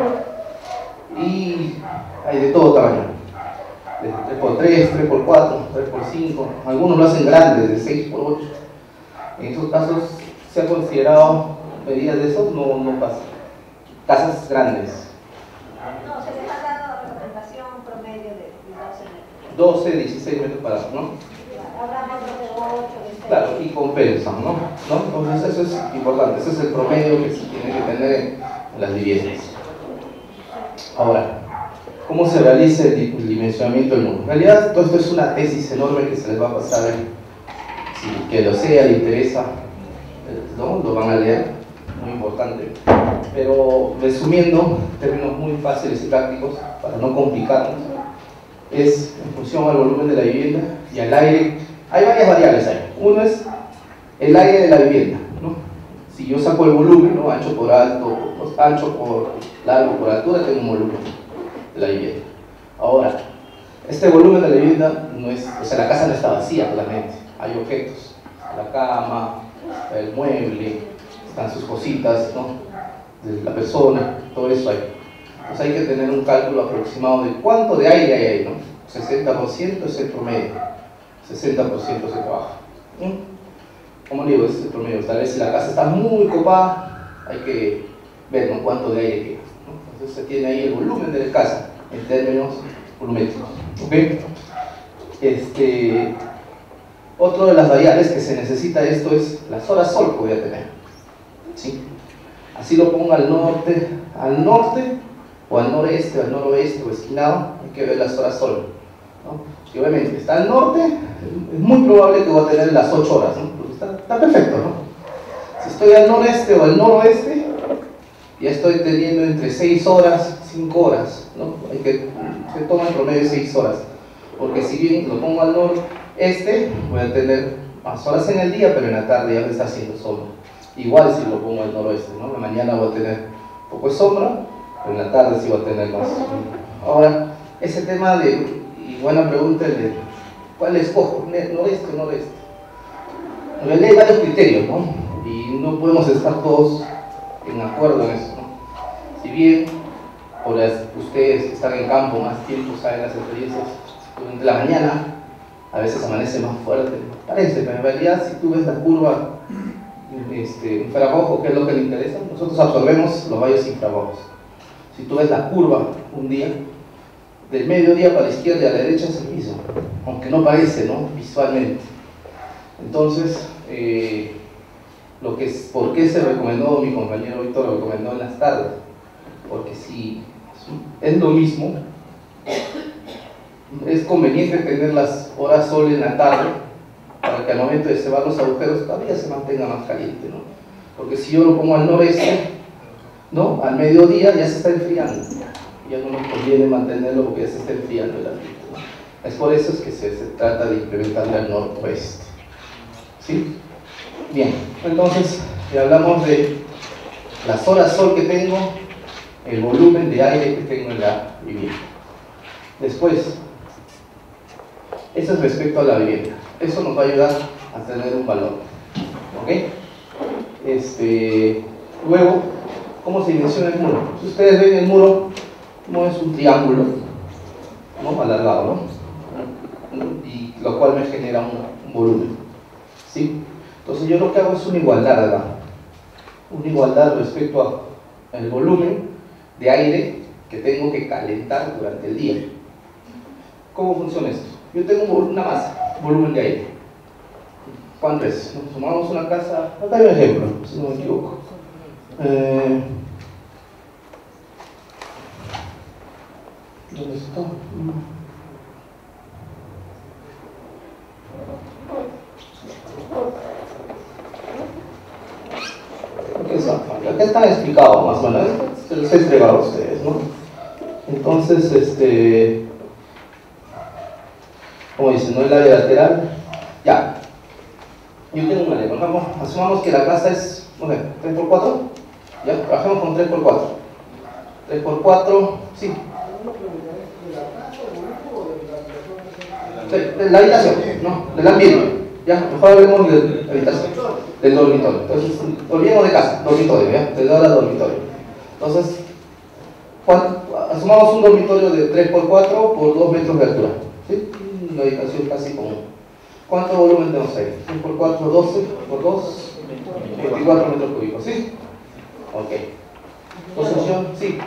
Y hay de todo tamaño. De tres por tres, tres por cuatro, tres por cinco. Algunos lo hacen grandes, de seis por ocho. En esos casos se ha considerado medidas de esos, no, no pasa. Casas grandes. No, se les ha dado representación promedio de doce metros. doce, dieciséis metros para, ¿no? Habrá metros de ocho, de seis. Claro, y compensan, ¿no? ¿no? Entonces eso es importante, ese es el promedio que se tiene que tener en las viviendas. Ahora, ¿cómo se realiza el dimensionamiento del muro? En realidad, todo esto es una tesis enorme que se les va a pasar, si que lo sea, le interesa, ¿no? Lo van a leer, muy importante. Pero resumiendo, en términos muy fáciles y prácticos, para no complicarnos, es en función al volumen de la vivienda y al aire. Hay varias variables ahí. Uno es el aire de la vivienda, ¿no? Si yo saco el volumen, ¿no? Ancho por alto, ancho por largo por altura, tengo un volumen de la vivienda. Ahora, este volumen de la vivienda no es, o sea, la casa no está vacía claramente. Hay objetos, la cama, el mueble, están sus cositas, ¿no? De la persona, todo eso hay. Entonces hay que tener un cálculo aproximado de cuánto de aire hay ahí, ¿no? sesenta por ciento es el promedio, sesenta por ciento se trabaja. ¿Mm? Como digo, es el promedio. Tal vez si la casa está muy copada, hay que ver, ¿no? Cuánto de aire queda, ¿no? Entonces se tiene ahí el volumen de la casa en términos volumétricos. ¿Ok? Este, otro de las variables que se necesita de esto es las horas sol que voy a tener. ¿Sí? Así lo pongo al norte, al norte o al noreste o al noroeste o esquinado, hay que ver las horas sol, ¿no? Y obviamente está al norte, es muy probable que voy a tener las ocho horas, ¿no? Porque está, está perfecto, ¿no? Si estoy al noreste o al noroeste, ya estoy teniendo entre seis horas, cinco horas, ¿no? Hay que, se toma en promedio seis horas, porque si bien lo pongo al noreste, voy a tener más horas en el día, pero en la tarde ya me está haciendo sombra. Igual si lo pongo al noroeste, ¿no? La mañana voy a tener un poco de sombra, pero en la tarde sí voy a tener más. Ahora, ese tema de, y buena pregunta, de ¿cuál escojo? ¿Noreste o noreste? En realidad hay varios criterios, ¿no? Y no podemos estar todos en acuerdo en eso, ¿no? Si bien por las, ustedes que están en campo más tiempo saben las experiencias, durante la mañana a veces amanece más fuerte, parece, pero en realidad si tú ves la curva este, infrarrojo, que es lo que le interesa, nosotros absorbemos los rayos infrarrojos. Si tú ves la curva un día, del mediodía para la izquierda y a la derecha es el mismo, aunque no parece, ¿no? Visualmente. Entonces, eh, lo que es, ¿por qué se recomendó? Mi compañero Víctor lo recomendó en las tardes, porque si es lo mismo, es conveniente tener las horas sol en la tarde para que al momento de cebar los agujeros todavía se mantenga más caliente, ¿no? Porque si yo lo pongo al noreste, ¿no? Al mediodía ya se está enfriando, ya no nos conviene mantenerlo porque ya se está enfriando el ambiente, ¿no? Es por eso es que se, se trata de implementarlo al noroeste, ¿sí? Bien, entonces ya hablamos de las horas sol que tengo, el volumen de aire que tengo en la vivienda. Después, eso es respecto a la vivienda. Eso nos va a ayudar a tener un valor, ¿ok? Este, luego, ¿cómo se dimensiona el muro? Si ustedes ven el muro, no es un triángulo, ¿no? Alargado, ¿no? y lo cual me genera un, un volumen, ¿sí? Entonces yo lo que hago es una igualdad, ¿verdad? Una igualdad respecto al volumen de aire que tengo que calentar durante el día. ¿Cómo funciona esto? Yo tengo una masa, volumen de aire. ¿Cuánto es? Nos tomamos una casa, acá hay un ejemplo, si no me equivoco. Eh, ¿Dónde está? Aquí está, acá está explicado más o menos, se los he entregado a ustedes, ¿no? Entonces, este, como dicen, ¿no? El área lateral, ya. Yo tengo un área, por ejemplo, asumamos que la casa es, no sé, tres por cuatro, ya, trabajemos con tres por cuatro. tres por cuatro, sí. De la habitación, no, del ambiente. Ya, mejor hablemos de la habitación, del dormitorio. Entonces, olvidemos de casa, dormitorio, ya, de hora dormitorio. Entonces, asumamos un dormitorio de tres por cuatro por dos metros de altura, ¿sí? Una habitación casi común. ¿Cuánto volumen tenemos ahí? tres por cuatro, doce por dos, veinticuatro metros cúbicos, ¿sí? Ok. Posición, sí.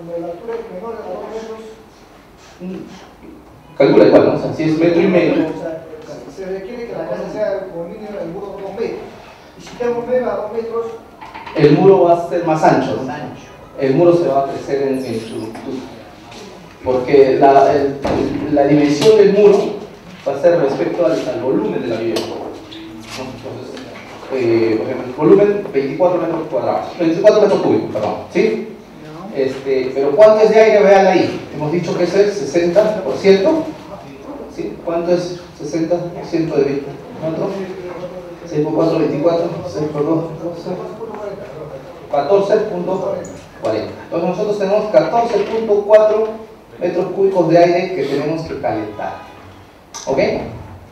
Calcula igual, ¿no? O sea, si es metro y medio. Se requiere que la casa sea como mínimo el muro dos metros. Y si tengo menos a dos metros, el muro va a ser más ancho, ¿no? El muro se va a crecer en, en su, porque la, el, la dimensión del muro va a ser respecto al, al volumen de la vivienda, ¿no? Entonces, eh, por ejemplo, el volumen veinticuatro metros cuadrados, veinticuatro metros cúbicos, perdón, ¿sí? Este, pero ¿cuánto es de aire? Vean ahí, hemos dicho que es el sesenta por ciento, ¿sí? ¿Cuánto es sesenta por ciento de veinticuatro? seis por cuatro, veinticuatro, seis por dos, catorce punto cuarenta. Entonces nosotros tenemos catorce punto cuatro metros cúbicos de aire que tenemos que calentar. ¿Ok? Bien.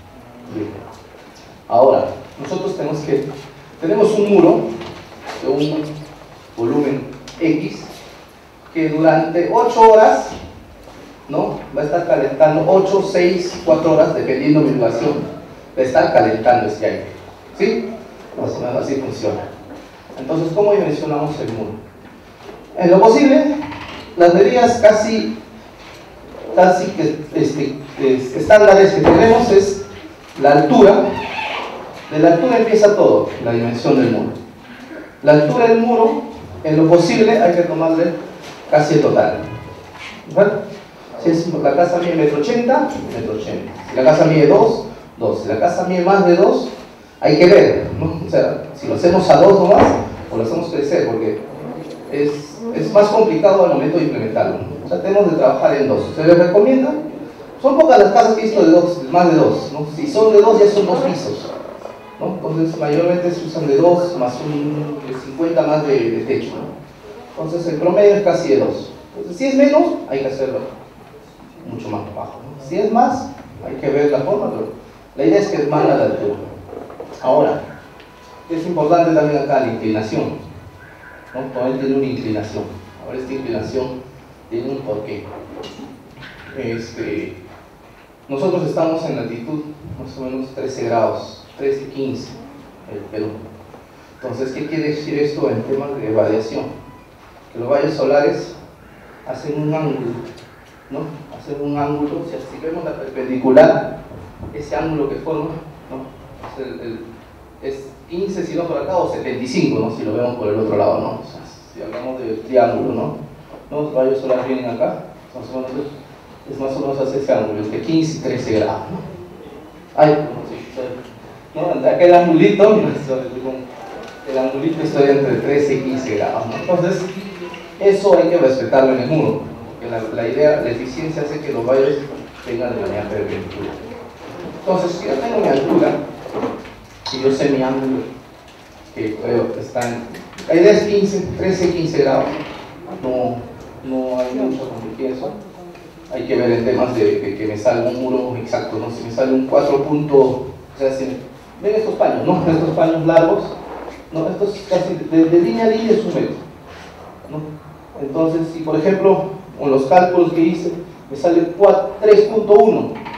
Ahora, nosotros tenemos que, tenemos un muro de un volumen X que durante ocho horas, ¿no? Va a estar calentando ocho, seis, cuatro horas, dependiendo de mi duración, va a estar calentando este aire. ¿Sí? Más o menos así funciona. Entonces, ¿cómo dimensionamos el muro? En lo posible, las medidas casi, casi que, este, es, estándares que tenemos es la altura. De la altura empieza todo, la dimensión del muro. La altura del muro, en lo posible, hay que tomarle casi el total. ¿Verdad? Si es, la casa mide metro ochenta, metro ochenta. Si la casa mide dos, dos. Si la casa mide más de dos, hay que ver, ¿no? O sea, si lo hacemos a dos nomás, o lo hacemos crecer, porque es, es más complicado al momento de implementarlo, ¿no? O sea, tenemos de trabajar en dos. Se les recomienda, son pocas las casas que he visto de dos, más de dos, ¿no? Si son de dos, ya son dos pisos, ¿no? Entonces, mayormente se usan de dos, más un cincuenta más de, de techo, ¿no? Entonces, el promedio es casi de dos. Entonces, si es menos, hay que hacerlo mucho más bajo, ¿no? Si es más, hay que ver la forma, pero la idea es que es más a la altura. Ahora, es importante también acá la inclinación, ¿no? También tiene una inclinación. Ahora, esta inclinación tiene un porqué. Este, nosotros estamos en latitud más o menos trece grados, trece, quince, el Perú. Entonces, ¿qué quiere decir esto en temas de radiación? Que los rayos solares hacen un ángulo, ¿no? Hacen un ángulo, o sea, si vemos la perpendicular, ese ángulo que forma, ¿no? Es, el, el, es quince si no por acá, o setenta y cinco, ¿no? Si lo vemos por el otro lado, ¿no? O sea, si hablamos de triángulo, ¿no? ¿No? Los rayos solares vienen acá, más o menos, es más o menos hacia ese ángulo, entre quince y trece grados, ¿no? Ay, ¿no? ¿no? Aquel angulito, el angulito está entre trece y quince grados, ¿no? Entonces, eso hay que respetarlo en el muro, porque la, la idea, la eficiencia hace que los rayos vengan de manera perpendicular. Entonces, si yo tengo mi altura, si yo sé mi ángulo, que creo que está en, la idea es quince, trece, quince grados, no, no hay mucho complicación. Hay que ver en temas de, de que me salga un muro exacto, ¿no? Si me sale un cuatro puntos, o sea, si, ven estos paños, ¿no? Estos paños largos, ¿no? Estos casi de, de línea a línea es un metro, ¿no? Entonces, si por ejemplo, con los cálculos que hice, me sale tres punto uno,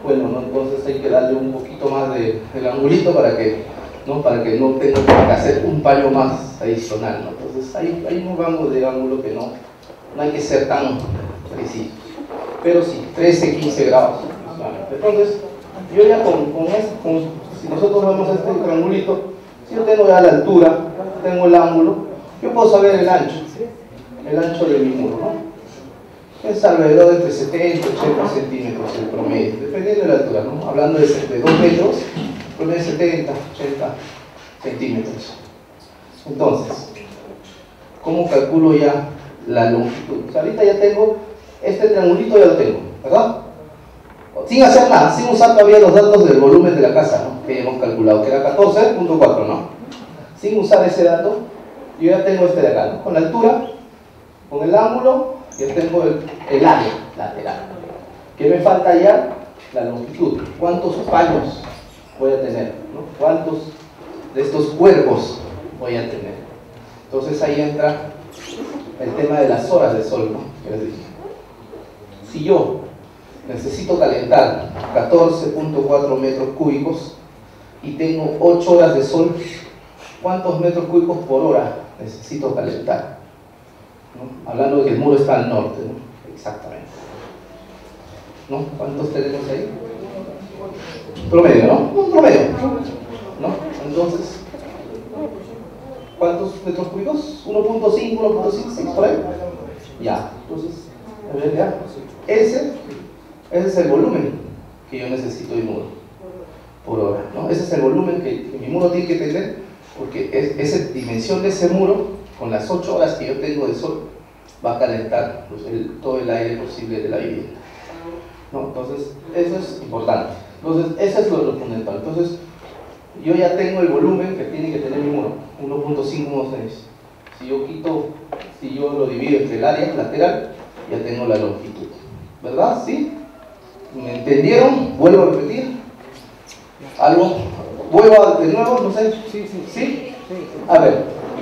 bueno, ¿no? Entonces hay que darle un poquito más de, del angulito para que, ¿no? Para que no tenga que hacer un paño más adicional, ¿no? Entonces hay, hay un rango de ángulo que no, no hay que ser tan preciso, pero sí, trece, quince grados. Entonces, yo ya con, con esto, con, si nosotros vemos este triangulito, si yo tengo ya la altura, tengo el ángulo, yo puedo saber el ancho, el ancho de mi muro, ¿no? Es alrededor de entre setenta y ochenta centímetros el promedio, dependiendo de la altura, ¿no? Hablando de, de dos metros, promedio de setenta, ochenta centímetros. Entonces, ¿cómo calculo ya la longitud? O sea, ahorita ya tengo, este triangulito ya lo tengo, ¿verdad? Sin hacer nada, sin usar todavía los datos del volumen de la casa, ¿no? Que hemos calculado, que era catorce punto cuatro, ¿no? Sin usar ese dato, yo ya tengo este de acá, ¿no? Con la altura, con el ángulo, ya tengo el, el área lateral. ¿Qué me falta ya? La longitud. ¿Cuántos paños voy a tener? ¿No? ¿Cuántos de estos cuerpos voy a tener? Entonces ahí entra el tema de las horas de sol, ¿no? Que les dije. Si yo necesito calentar catorce punto cuatro metros cúbicos y tengo ocho horas de sol, ¿cuántos metros cúbicos por hora necesito calentar? ¿No? Hablando de que el muro está al norte, ¿no? Exactamente. ¿No? ¿Cuántos tenemos ahí? Promedio, ¿no? Un promedio, ¿no? Entonces, ¿cuántos metros cúbicos? uno punto cinco, uno punto seis, por ahí. Ya, entonces, a ver, ya. Ese, ese es el volumen que yo necesito de muro por hora, ¿no? Ese es el volumen que, que mi muro tiene que tener, porque es, esa dimensión de ese muro, con las ocho horas que yo tengo de sol, va a calentar pues, el, todo el aire posible de la vivienda, ¿no? Entonces, eso es importante. Entonces, eso es lo, lo fundamental. Entonces, yo ya tengo el volumen que tiene que tener mi muro, uno punto cinco, uno punto seis. Si yo quito, si yo lo divido entre el área lateral, ya tengo la longitud, ¿verdad? ¿Sí? ¿Me entendieron? Vuelvo a repetir. ¿Algo? ¿Vuelvo a, de nuevo? No sé. ¿Sí? ¿Sí? ¿Sí? A ver.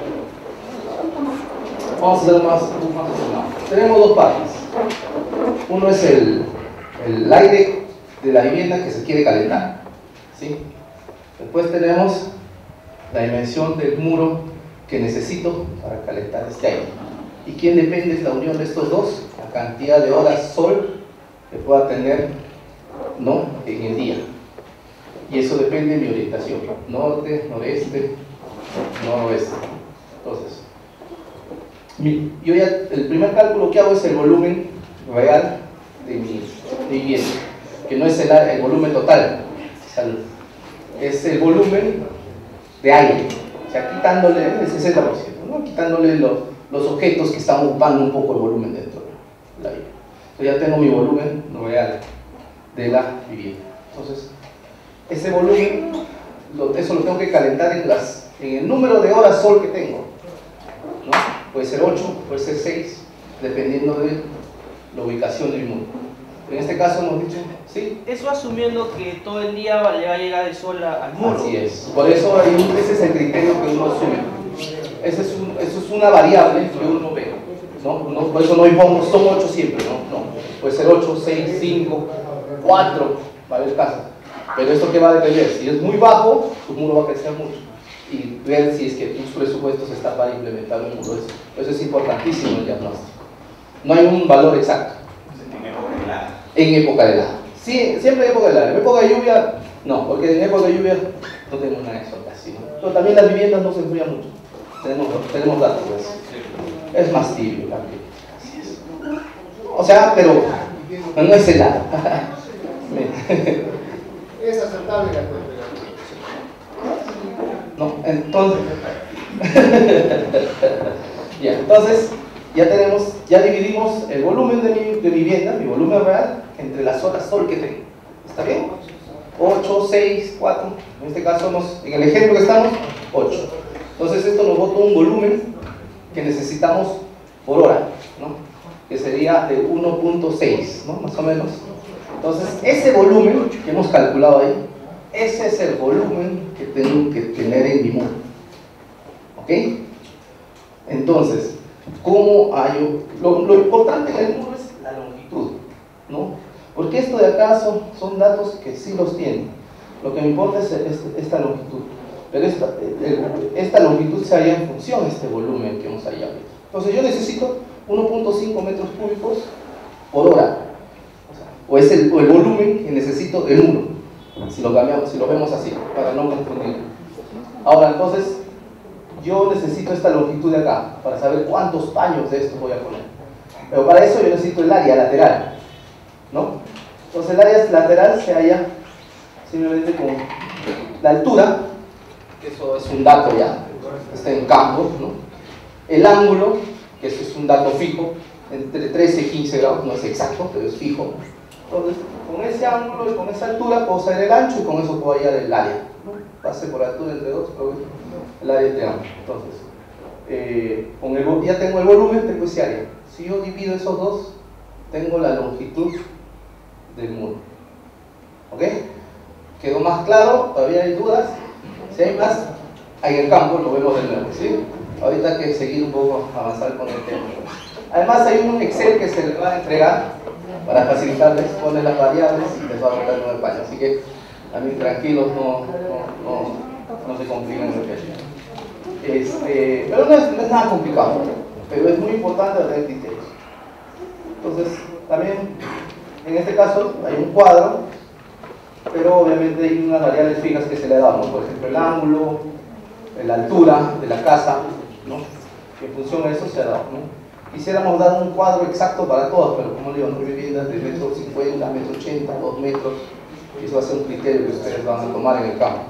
Vamos a hacer más, más ordenado. Tenemos dos partes. Uno es el, el aire de la vivienda que se quiere calentar, ¿sí? Después tenemos la dimensión del muro que necesito para calentar este aire. ¿Y quién depende? Es la unión de estos dos, la cantidad de horas sol que pueda tener, ¿no? En el día. Y eso depende de mi orientación, norte, noreste, noroeste. Entonces, mi, yo ya, el primer cálculo que hago es el volumen real de mi vivienda, que no es el, el volumen total, es el volumen de aire, o sea, quitándole el sesenta por ciento, ¿no? Quitándole los, los objetos que están ocupando un poco el volumen dentro de la vivienda. Entonces ya tengo mi volumen real de la vivienda. Entonces, ese volumen, lo, eso lo tengo que calentar en, las, en el número de horas sol que tengo, ¿no? Puede ser ocho, puede ser seis, dependiendo de la ubicación del muro. En este caso hemos dicho, ¿sí? Eso asumiendo que todo el día va a llegar el sol al muro. Así es. Por eso hay un, ese es el criterio que uno asume. Ese es un, eso es una variable que uno ve, ¿no? No, por eso no hay son ocho siempre, ¿no? No. Puede ser ocho, seis, cinco, cuatro, va a haber casos. Pero esto que va a depender, si es muy bajo, tu muro va a crecer mucho. Y ver si es que tus presupuestos están para implementar un muro. Eso, eso es importantísimo el diagnóstico. No hay un valor exacto. En época de helada. Sí, siempre en época de helada. En época de lluvia, no, porque en época de lluvia no tenemos nada de eso casi, ¿no? Pero también las viviendas no se enfrían mucho. Tenemos, tenemos datos de eso. Es más tibio también. Así es. O sea, pero no es helada. Es aceptable la cuenta. No, entonces. Ya, entonces. Ya tenemos, ya dividimos el volumen de mi de vivienda, mi volumen real, entre las horas sol que tengo. ¿Está bien? ocho, seis, cuatro. En este caso, nos, en el ejemplo que estamos, ocho. Entonces esto nos bota un volumen que necesitamos por hora, ¿no? Que sería de uno punto seis, ¿no? Más o menos. Entonces ese volumen que hemos calculado ahí, ese es el volumen que tengo que tener en mi muro. ¿Ok? Entonces, ¿cómo hay? Lo, lo importante en el muro es la longitud, ¿no? Porque esto de acá son, son datos que sí los tienen. Lo que me importa es, es esta longitud. Pero esta, esta longitud se halla en función de este volumen que hemos hallado. Entonces yo necesito uno punto cinco metros cúbicos por hora. O, sea, o es el, o el volumen que necesito del muro. Si lo cambiamos, si lo vemos así, para no confundir. Ahora, entonces, yo necesito esta longitud de acá, para saber cuántos paños de esto voy a poner. Pero para eso yo necesito el área lateral, ¿no? Entonces el área lateral se halla simplemente con la altura, que eso es un dato ya, está en campo, ¿no? El ángulo, que eso es un dato fijo, entre trece y quince grados, no es exacto, pero es fijo. Entonces, con ese ángulo y con esa altura puedo saber el ancho y con eso puedo hallar el área, ¿no? Pase por altura entre dos, pero el área de triángulo. Entonces, eh, con el, ya tengo el volumen, tengo ese área. Si yo divido esos dos, tengo la longitud del muro. ¿Ok? ¿Quedó más claro? ¿Todavía hay dudas? Si hay más, ahí en el campo lo vemos de nuevo, ¿sí? Ahorita hay que seguir un poco, avanzar con el tema. Además hay un Excel que se les va a entregar para facilitarles, poner las variables y les va a botar nueve paños. Así que también tranquilos, no, no, no, no se compliquen en el este, pero no es, no es nada complicado, pero es muy importante tener criterios. Entonces, también en este caso hay un cuadro, pero obviamente hay unas variables fijas que se le damos, por ejemplo el ángulo, la altura de la casa, ¿no? Que en función de eso se ha dado, ¿no? Quisiéramos dar un cuadro exacto para todas, pero como digo, no hay viviendas de metro cincuenta, metro ochenta, dos metros, y eso va a ser un criterio que ustedes van a tomar en el campo.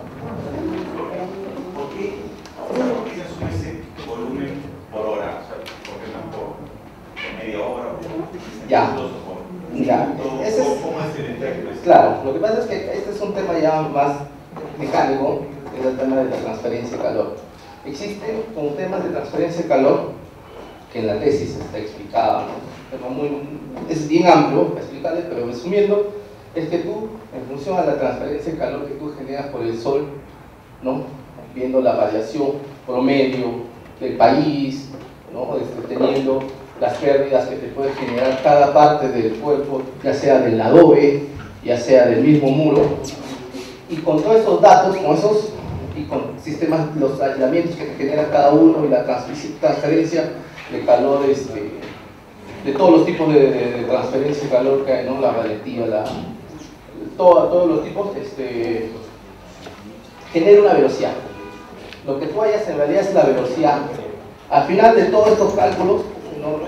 ¿Por qué se asume ese volumen por hora? O sea, ¿por qué no por media hora? Por ya, ya. Ese es, ¿Cómo es el efecto? claro, lo que pasa es que este es un tema ya más mecánico, es el tema de la transferencia de calor. Existen como temas de transferencia de calor que en la tesis está explicada, ¿no? Muy, es bien amplio para explicarles, pero resumiendo, es que tú, en función a la transferencia de calor que tú generas por el sol, ¿no? Viendo la variación promedio del país, ¿no? Este, teniendo las pérdidas que te puede generar cada parte del cuerpo, ya sea del adobe, ya sea del mismo muro, y con todos esos datos, con esos y con sistemas, los aislamientos que te genera cada uno y la transferencia de calor, este, de todos los tipos de, de, de transferencia de calor que hay, ¿no? La radiactiva, la, todo, todos los tipos, este, genera una velocidad. Lo que tú hallas en realidad es la velocidad. Al final de todos estos cálculos, es enorme,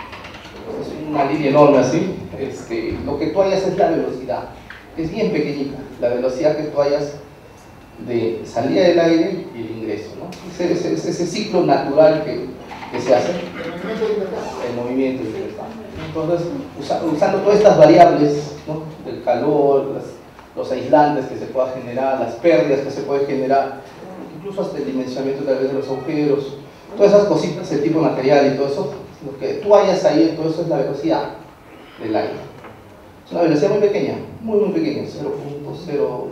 es una línea enorme así, este, lo que tú hallas es la velocidad. Es bien pequeñita, la velocidad que tú hayas de salida del aire y el ingreso, ¿no? Ese, ese, ese ciclo natural que, que se hace, el movimiento de libertad. Entonces, usa, usando todas estas variables, ¿no? Del calor, las, los aislantes que se pueda generar, las pérdidas que se puede generar, incluso hasta el dimensionamiento tal vez de los agujeros, todas esas cositas, el tipo de material y todo eso, lo que tú hayas ahí, todo eso es la velocidad del aire. Es una velocidad muy pequeña, muy muy pequeña, cero punto cero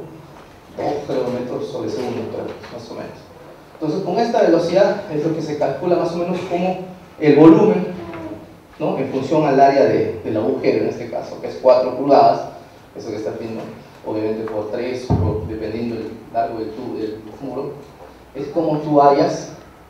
dos metros sobre segundo, más o menos. Entonces, con esta velocidad es lo que se calcula más o menos como el volumen, ¿no? En función al área de, del agujero, en este caso, que es cuatro pulgadas, eso que está viendo, obviamente por tres, por, dependiendo del largo del, tubo, del muro, es como tú hallas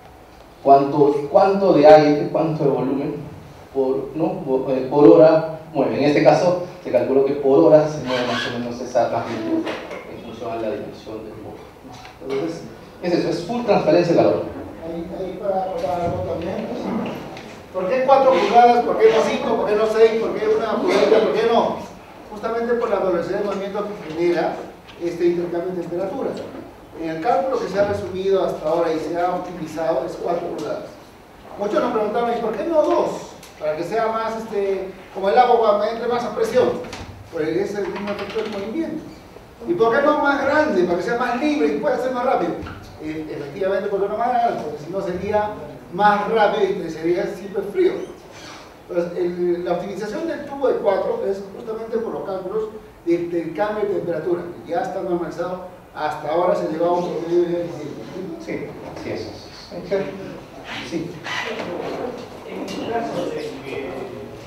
cuánto, cuánto de aire, cuánto de volumen por, ¿no? por, eh, por hora mueve. En este caso, se calculó que por hora se mueve más o menos esa magnitud en función a la dimensión del muro. Entonces, es eso, es full transferencia de calor. Ahí, ahí para acotar algo también. ¿Por qué cuatro pulgadas? ¿Por qué no cinco? ¿Por qué no seis? ¿Por qué una pulgada? ¿Por qué no? Justamente por la velocidad de movimiento que genera este intercambio de temperatura. En el cálculo que se ha resumido hasta ahora y se ha optimizado es cuatro pulgadas. Muchos nos preguntaban, ¿y por qué no dos? Para que sea más, este, como el agua cuando entre más a presión, porque es el mismo efecto del movimiento. ¿Y por qué no más grande? Para que sea más libre y pueda ser más rápido. Eh, efectivamente, ¿por qué no más grande? Porque si no sería más rápido y sería siempre frío. Entonces, el, la optimización del tubo de cuatro es justamente por los cálculos del, del cambio de temperatura, que ya está normalizado. Hasta ahora se llegó a un promedio de diecisiete. Sí, así es. Sí. En el caso de que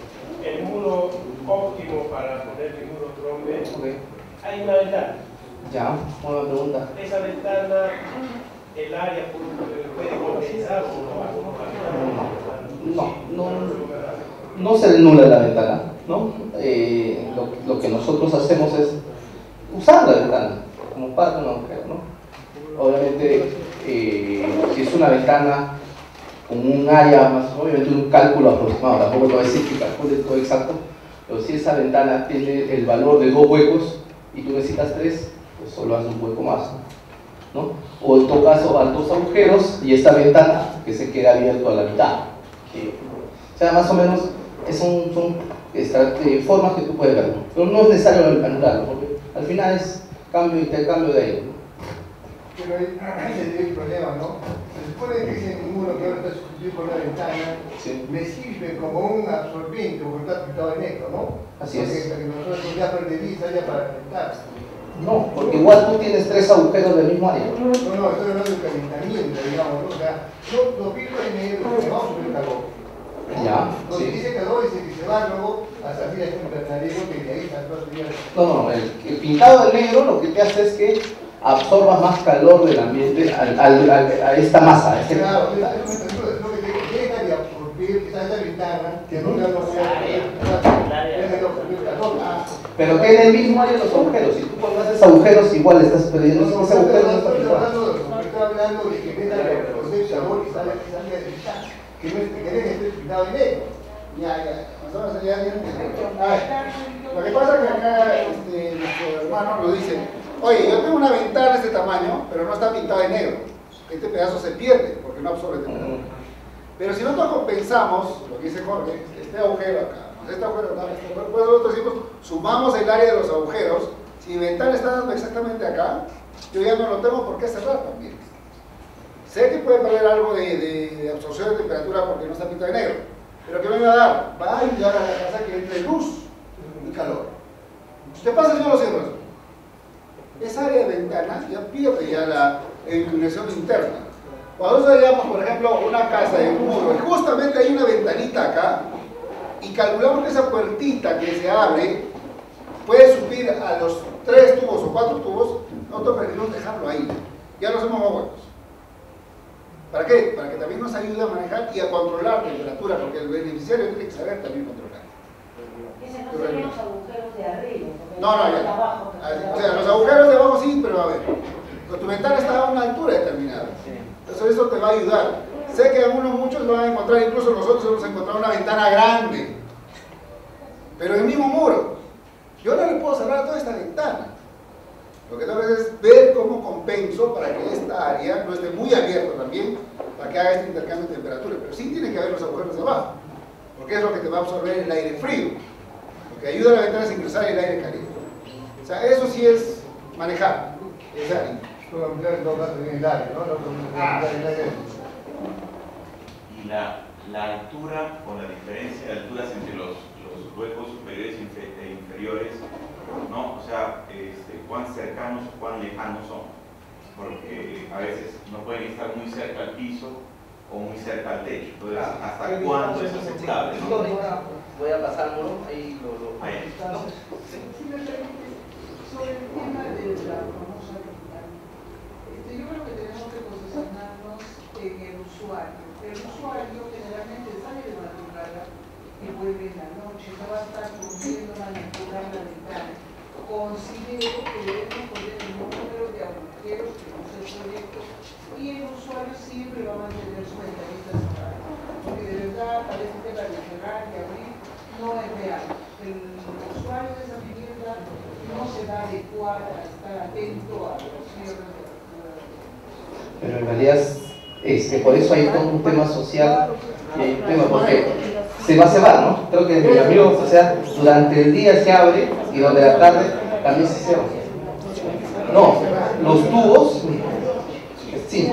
el muro óptimo para poner el muro trombe, Okay. hay una ventana. Ya, una pregunta. Esa ventana, el área puede compensar o no. No, no, no se nula la ventana, ¿no? Eh, lo, lo que nosotros hacemos es usar la ventana como parte de un agujero, ¿no? Obviamente, eh, si es una ventana con un área más, obviamente un cálculo aproximado, tampoco te voy a decir que calcule todo exacto, pero si esa ventana tiene el valor de dos huecos y tú necesitas tres, pues solo haces un hueco más, ¿no? O en todo caso, haz dos agujeros y esta ventana que se queda abierto a la mitad. Que, o sea, más o menos son, son eh, formas que tú puedes ver, ¿no? Pero no es necesario anularlo, porque al final es cambio, intercambio de ahí, ¿no? Pero ahí se el problema, ¿no? Se supone que ese muro que ahora está sustituido por una ventana sí. me sirve como un absorbente, porque está pintado de negro, ¿no? Así porque, es. Porque nosotros ya perdimos allá para calentar. No, porque igual tú tienes tres agujeros del mismo área. No, no, estoy hablando de calentamiento, digamos, ¿no? O sea, yo lo pinto de negro porque vamos a subir calor. Ya, Donde sí. dice calor dice que se va luego hasta arriba de un invernadero que de ahí está todo el día. No, no, el, el pintado de negro lo que te hace es que absorba más calor del ambiente al, al, al, a esta masa. A este claro, es lo que te deja de absorber esa ventana que no ya no pero tiene el mismo área los agujeros. Si tú cuando haces agujeros igual estás perdiendo no, no, ese agujero. No está estoy pintado. hablando de estoy hablando de que deja de absorber calor y sale esa área de ventana. Que no es que querés esté pintado de negro. Ya, ya, nosotros ya bien. Lo que pasa es que acá este, nuestro hermano lo dice, oye, yo tengo una ventana de este tamaño, pero no está pintada de negro. Este pedazo se pierde porque no absorbe temperatura. Pero si nosotros compensamos, lo que dice Jorge, este agujero acá, este agujero acá, este agujero, pues nosotros decimos, sumamos el área de los agujeros. Si mi ventana está dando exactamente acá, yo ya no lo tengo por qué cerrar también. Sé que puede perder algo de, de, de absorción de temperatura porque no está pintada de negro. Pero ¿qué me va a dar? Va a ayudar a la casa que entre luz y calor. ¿Qué pasa si yo lo cierro eso? Esa área de ventana ya pierde ya la iluminación interna. Cuando nosotros hallamos, por ejemplo, una casa en un muro y justamente hay una ventanita acá y calculamos que esa puertita que se abre puede subir a los tres tubos o cuatro tubos, nosotros preferimos dejarlo ahí. Ya no hacemos más huecos. ¿Para qué? Para que también nos ayude a manejar y a controlar la temperatura, porque el beneficiario tiene que saber también controlar. Ese no serían los agujeros de arriba. No, no, ya. Abajo, O sea, los agujeros de abajo sí, pero a ver, tu ventana está a una altura determinada. Entonces eso te va a ayudar. Sé que algunos, muchos van a encontrar, incluso nosotros hemos encontrado una ventana grande, pero en el mismo muro. Yo no le puedo cerrar toda esta ventana. Lo que tengo que hacer es ver cómo compenso para que esta área no esté muy abierta también, para que haga este intercambio de temperatura. Pero sí tiene que haber los agujeros de abajo, porque es lo que te va a absorber el aire frío. Lo que ayuda a la ventana es ingresar el aire caliente. O sea, eso sí es manejar. Es área. Y la, la altura o la diferencia de alturas entre los, los huecos superiores e inferiores, ¿no? O sea, este, cuán cercanos o cuán lejanos son. Porque a veces no pueden estar muy cerca al piso o muy cerca al techo. Entonces, ¿hasta cuándo es aceptable? ¿No? Voy a pasar uno, ahí lo... lo... Ahí. No. Si me permite, sobre el tema de la famosa ventana, este, yo creo que tenemos que posicionarnos en el usuario. El usuario generalmente sale de madrugada y vuelve en la noche, no va a estar cumpliendo manipular la ventana. Considero que debemos poner el número de agujeros que usa el proyecto y el usuario siempre va a mantener su ventanita cerrada. Porque de verdad parece que la de cerrar y abrir no es real. El usuario de esa vivienda no se va a adecuar a estar atento a los cierres de la. Pero en realidad, este, por eso hay todo un tema social y hay un tema porque se va a cerrar, ¿no? Creo que mi amigo, o sea, durante el día se abre y durante la tarde también se cierra. No, los tubos, sí.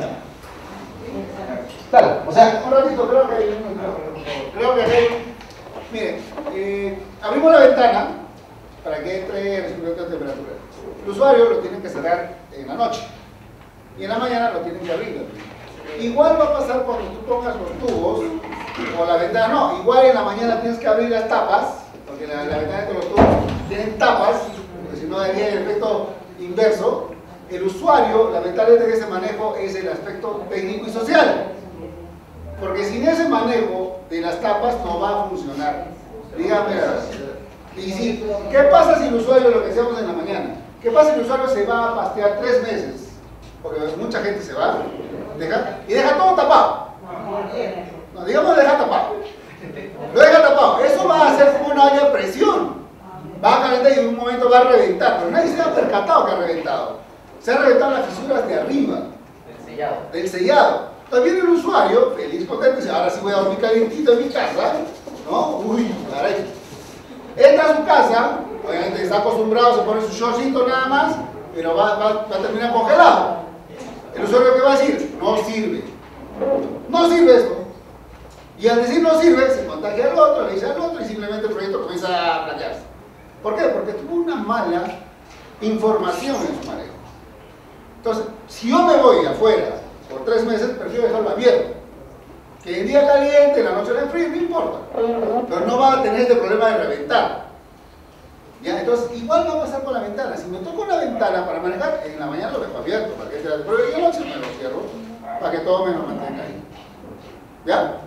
Claro, o sea, un ratito, creo que hay creo que hay, miren, eh, abrimos la ventana para que entre el suplemento de temperatura. El usuario lo tiene que cerrar en la noche y en la mañana lo tienen que abrir. Igual va a pasar cuando tú pongas los tubos o la ventana no, igual en la mañana tienes que abrir las tapas, porque la, la ventana de los tubos tienen tapas, porque si no daría el efecto inverso. El usuario, lamentablemente ese manejo es el aspecto técnico y social, porque sin ese manejo de las tapas no va a funcionar. Dígame, y si, ¿qué pasa si el usuario, lo que decíamos en la mañana, qué pasa si el usuario se va a pastear tres meses? Porque mucha gente se va, deja, y deja todo tapado. No, digamos deja tapado. Lo deja tapado. Eso va a hacer como una olla de presión. Va a calentar y en un momento va a reventar, pero nadie se ha percatado que ha reventado. Se han reventado las fisuras de arriba. Del sellado. Del sellado. También el usuario, feliz, contento, dice, ahora sí voy a dormir calientito en mi casa, ¿no? Uy, caray. Entra a su casa, obviamente está acostumbrado, se pone su shortcito nada más, pero va, va, va a terminar congelado. El usuario, ¿qué va a decir? No sirve. No sirve esto. Y al decir no sirve, se contagia al otro, le dice al otro y simplemente el proyecto comienza a plantearse. ¿Por qué? Porque tuvo una mala información en su manejo. Entonces, si yo me voy afuera por tres meses, prefiero dejarlo abierto. Que el día caliente, la noche le frío, no importa. Pero no va a tener este problema de reventar. ¿Ya? Entonces, igual va a pasar con la ventana. Si me toco una ventana para manejar, en la mañana lo dejo abierto, para que sea de prueba, y en la noche me lo cierro, para que todo me lo mantenga ahí. ¿Ya?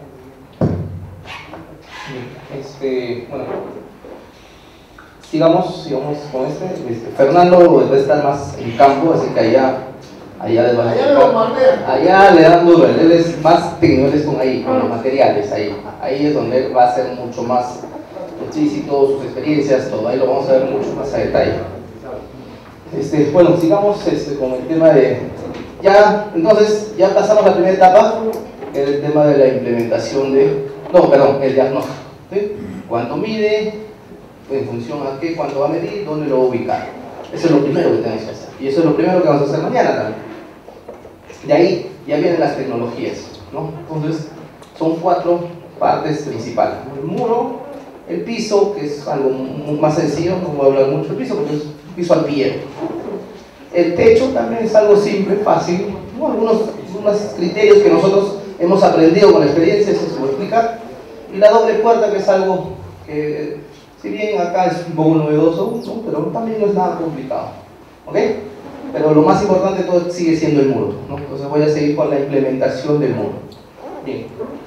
Este, bueno, sigamos, sigamos con este. este Fernando debe estar más en campo, así que allá, allá, les va a allá, le vamos a ver. allá le dan duro, él es más técnico, él es con ahí, con los materiales, ahí, ahí es donde él va a ser mucho más explícito, sus experiencias, todo, ahí lo vamos a ver mucho más a detalle. Este, bueno, sigamos este, con el tema de, ya, entonces, ya pasamos la primera etapa, que es el tema de la implementación de, no, perdón, el diagnóstico, ¿sí? Cuánto mide, en función a qué, cuánto va a medir, dónde lo va a ubicar. Eso es lo primero que tenemos que hacer, y eso es lo primero que vamos a hacer mañana también. De ahí ya vienen las tecnologías, ¿no? Entonces, son cuatro partes principales: el muro, el piso, que es algo más sencillo, no voy a hablar mucho del piso porque es piso al pie. El techo también es algo simple, fácil, ¿no? Algunos, algunos criterios que nosotros hemos aprendido con la experiencia, eso se voy a explicar. Y la doble puerta, que es algo que, si bien acá es un poco novedoso, ¿no? Pero también no es nada complicado, ¿ok? Pero lo más importante de todo sigue siendo el muro, ¿no? Entonces voy a seguir con la implementación del muro. Bien.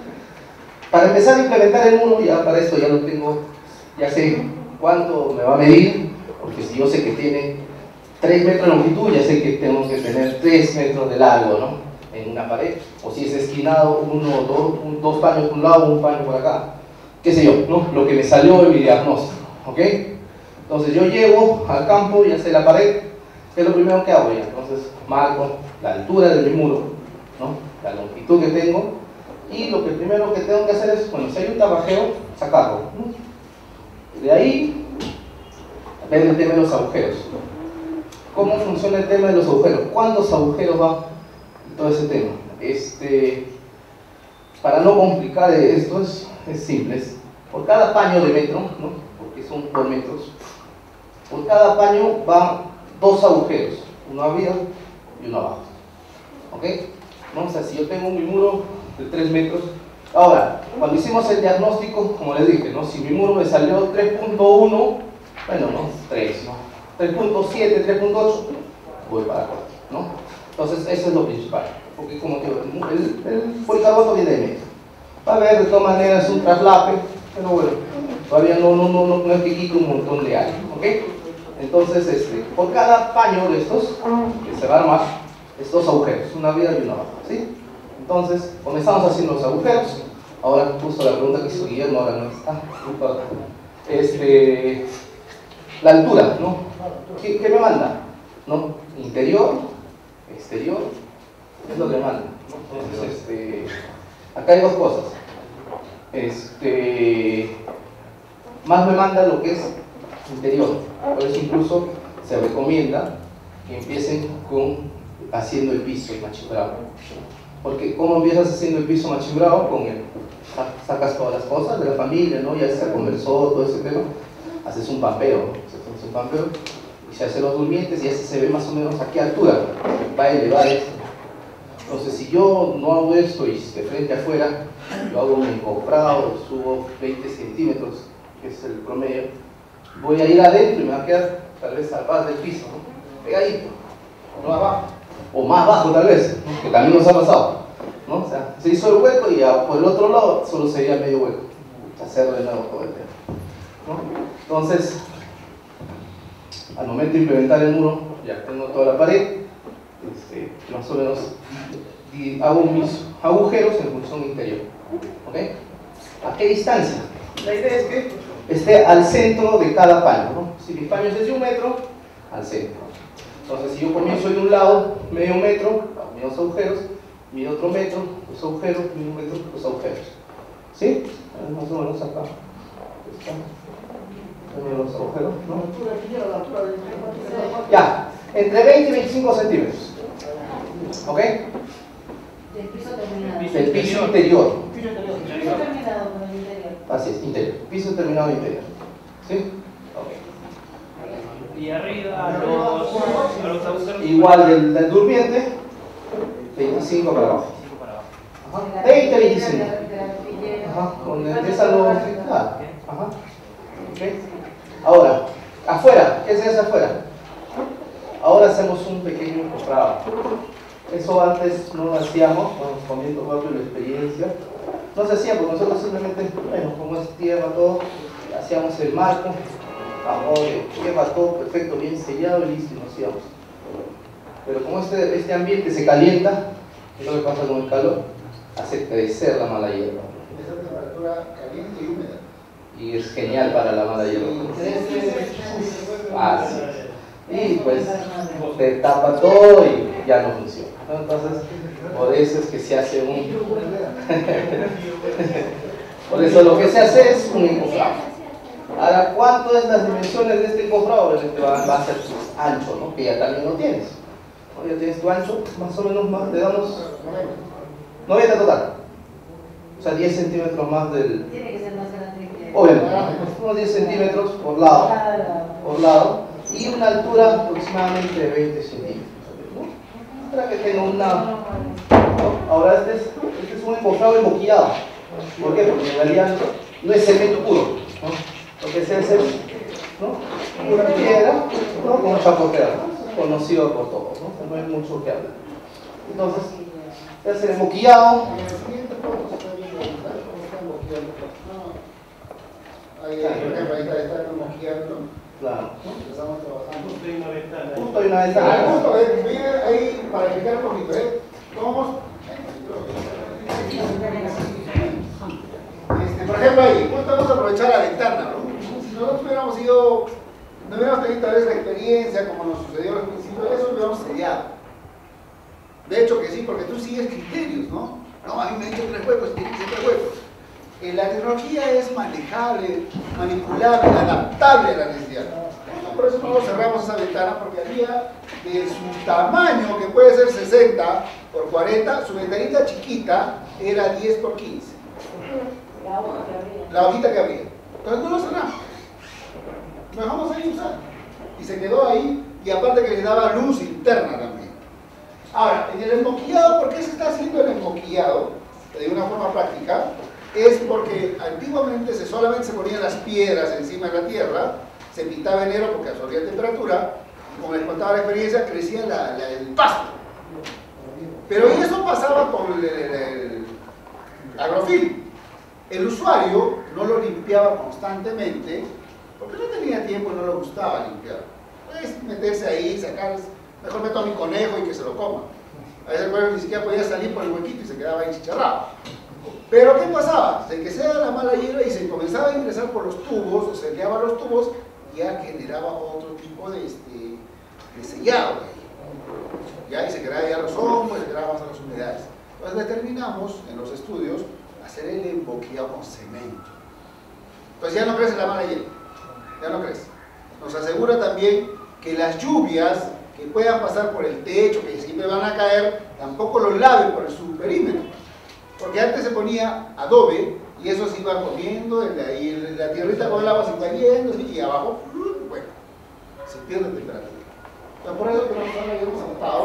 Para empezar a implementar el muro, ya para esto ya lo tengo, ya sé cuánto me va a medir, porque si yo sé que tiene tres metros de longitud, ya sé que tengo que tener tres metros de largo, ¿no? En una pared, o si es esquinado, uno, dos, un, dos paños por un lado, un paño por acá, qué sé yo, ¿no? Lo que me salió en mi diagnóstico, ¿ok? Entonces yo llego al campo, ya sé la pared, ¿qué es lo primero que hago ya? Entonces marco la altura de mi muro, ¿no? La longitud que tengo, y lo que primero que tengo que hacer es, bueno, si hay un tabajeo, sacarlo, ¿no? De ahí, ver el tema de los agujeros. ¿Cómo funciona el tema de los agujeros? ¿Cuántos agujeros va todo ese tema? Este, para no complicar esto, es, es simple. Es por cada paño de metro, ¿no? Porque son dos metros, por cada paño van dos agujeros, uno arriba y uno abajo, ¿ok? Vamos a ver, si yo tengo mi muro de tres metros, ahora, cuando hicimos el diagnóstico, como les dije, ¿no? Si mi muro me salió tres punto uno, bueno, no, tres, ¿no? tres punto siete, tres punto ocho, voy para cuatro, ¿no? Entonces, eso es lo principal, porque como digo, el, el policarbonato viene de metro. Va a haber de todas maneras un traslape, pero bueno, todavía no, no, no, no, no es que quite un montón de área, ¿ok? Entonces, este, por cada paño de estos, que se va a armar, es dos agujeros, una arriba y una abajo, ¿sí? Entonces, comenzamos haciendo los agujeros. Ahora, justo la pregunta que hizo Guillermo, ahora no está, este, la altura, ¿no? ¿Qué, qué me manda? ¿No? Interior, exterior, es lo que me manda, ¿no? Entonces, este, acá hay dos cosas. Este, más me manda lo que es interior, por eso incluso se recomienda que empiecen con haciendo el piso machimbrado, porque como empiezas haciendo el piso machimbrado, con el sacas todas las cosas de la familia, ¿no? Ya se conversó todo ese tema, haces un pampeo, ¿no? Haces un pampeo y se hacen los durmientes y ya se ve más o menos a qué altura va a elevar esto. Entonces, si yo no hago esto y de frente afuera, yo hago un encofrado, subo veinte centímetros, que es el promedio, voy a ir adentro y me va a quedar tal vez al ras del piso, ¿no? Pegadito, no abajo, o más bajo tal vez, ¿no? Que también nos ha pasado, ¿no? O sea, se hizo el hueco y ya por el otro lado solo sería medio hueco, hacerlo de nuevo todo el tema, ¿no? Entonces, al momento de implementar el muro, ya tengo toda la pared, este, más o menos y hago mis agujeros en función interior, ¿ok? ¿A qué distancia? La idea es que esté al centro de cada paño, ¿no? Si mi paño es de un metro, al centro. Entonces, si yo comienzo de un lado, medio metro, hago mis dos agujeros, mi otro metro, dos agujeros, mi metro, dos agujeros. ¿Sí? Más o menos acá. Los agujeros, ¿no? Ya, entre veinte y veinticinco centímetros. ¿Ok? Del piso terminado. Del piso interior. Piso terminado con el interior. Así es, interior. Piso terminado interior. ¿Sí? Ok. Y arriba los, a los agujeros. Igual del, del durmiente, veinticinco para abajo. Ajá. veinte, veinticinco. Ajá. Donde empieza lo. Ah. Ajá. Ok. Ahora, afuera. ¿Qué se hace afuera? Ahora hacemos un pequeño encofrado. Eso antes no lo hacíamos, bueno, comiendo rápido la experiencia. No se hacía porque nosotros simplemente, bueno, como es tierra todo, hacíamos el marco, amor, tierra todo perfecto, bien sellado y listo, y nos íbamos. Pero como este, este ambiente se calienta, ¿qué es lo que pasa con el calor? Hace crecer la mala hierba. Esa temperatura caliente y húmeda. Y es genial para la mala hierba. Ah, sí. Y pues te tapa todo y ya no funciona, ¿no? Entonces, por eso es que se hace un... por eso lo que se hace es un encofrado. Ahora, ¿cuánto es las dimensiones de este encofrado? Obviamente va, va a ser tu ancho, ¿no? Que ya también lo tienes, ¿no? Ya tienes tu ancho, más o menos más, le damos noventa total. O sea, diez centímetros más del... Tiene que ser más grande que... Obviamente, unos diez centímetros por lado, por lado. Y una altura aproximadamente de veinte centímetros, ¿no? Para que tenga una... ¿no? Ahora este es, este es un encofrado emboquillado. ¿Por qué? Porque en realidad no es cemento puro, ¿no? Lo que se hace es, ¿no? Una piedra, ¿no? Con chapotero, ¿no? Conocido por todos, ¿no? No hay mucho que hablar. Entonces, se hace el emboquillado. En el siguiente foto se está viendo cómo está emboquillando. Ahí, por ejemplo, ahí está, está emboquillando. Claro. Empezamos trabajando. Justo hay una ventana. Justo hay una ventana. Ah, justo, eh, mira ahí, para explicar un poquito, ¿eh? Vamos. Este, por ejemplo, ahí, justo vamos a aprovechar la ventana, ¿no? Si nosotros hubiéramos ido, no hubiéramos tenido tal vez la experiencia como nos sucedió al principio, eso lo hubiéramos sellado. De hecho que sí, porque tú sigues criterios, ¿no? No, a mí me han dicho tres huecos, tiene que ser tres huecos. Eh, la tecnología es manejable, manipulable, adaptable a la necesidad. Por eso no cerramos esa ventana, porque había de su tamaño, que puede ser sesenta por cuarenta, su ventanita chiquita era diez por quince. La hoja que había. La hojita que había. Entonces no lo cerramos. Lo dejamos ahí usar. Y se quedó ahí, y aparte que le daba luz interna también. Ahora, en el emboquillado, ¿por qué se está haciendo el emboquillado? De una forma práctica. Es porque antiguamente se solamente se ponían las piedras encima de la tierra, se pintaba en negro porque absorbía temperatura, y como les contaba la experiencia, crecía la, la, el pasto. Pero eso pasaba con el, el, el agrofil. El usuario no lo limpiaba constantemente porque no tenía tiempo y no le gustaba limpiar. Puedes meterse ahí, sacar, mejor meto a mi conejo y que se lo coma. A veces el conejo ni siquiera podía salir por el huequito y se quedaba ahí chicharrado. Pero ¿qué pasaba? Se quedaba la mala hierba y se comenzaba a ingresar por los tubos, o se enviaba los tubos y ya generaba otro tipo de, este, de sellado. Ya, y se creaba ya los hongos, se creaban las humedades. Entonces determinamos en los estudios hacer el emboquillado con cemento. Entonces ya no crece la mala hierba, ya no crece. Nos asegura también que las lluvias que puedan pasar por el techo, que siempre van a caer, tampoco los laven por su perímetro. Porque antes se ponía adobe y eso se iba comiendo, y la tierrita con el agua se iba yendo, y abajo, bueno, se pierde temperatura. Entonces, por eso que nosotros habíamos optado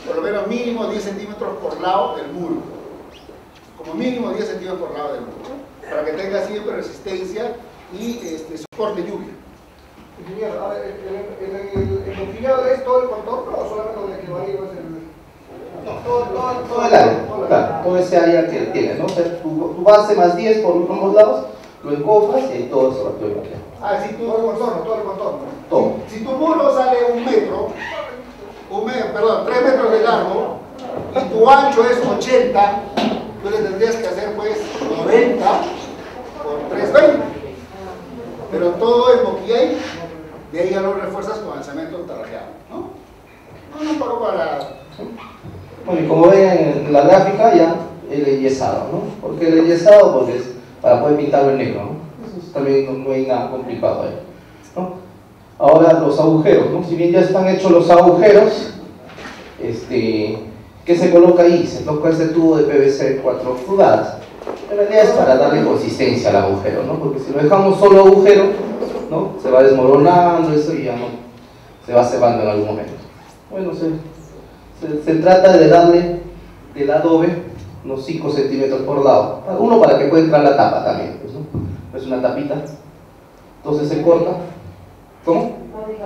por lo menos mínimo diez centímetros por lado del muro. Como mínimo diez centímetros por lado del muro. Para que tenga siempre resistencia y este, soporte lluvia. Ingeniero, ahora, ¿el, el, el, el enfilado es todo el contorno o solamente donde que va a ir es el...? No, todo, todo, todo el área, claro, todo ese área que tiene, ¿no? O sea, tu, tu base más diez por ambos lados, lo encofras y ahí todo eso va a quedar. Ah, si tu, todo el contorno, todo el contorno. Todo. Si, si tu muro sale un metro, un metro, perdón, tres metros de largo, y tu ancho es ochenta, tú le tendrías que hacer pues noventa por trescientos veinte. Pero todo es moquillay, de ahí ya lo refuerzas con el cemento tarrajeado, ¿no? No, un poco para... Bueno, y como ven en la gráfica ya el enyesado, ¿no? ¿Por qué el enyesado? Porque es para poder pintarlo en negro, ¿no? Eso es también no, no hay nada complicado ahí, ¿no? Ahora los agujeros, ¿no? Si bien ya están hechos los agujeros, este, ¿qué se coloca ahí? Se coloca este tubo de P V C de cuatro pulgadas. En realidad es para darle consistencia al agujero, ¿no? Porque si lo dejamos solo agujero, ¿no? Se va desmoronando eso y ya no se va cebando en algún momento. Bueno, se, se, se trata de darle del adobe unos cinco centímetros por lado. Uno para que pueda entrar la tapa también, pues, ¿no? Es una tapita. Entonces se corta. ¿Cómo?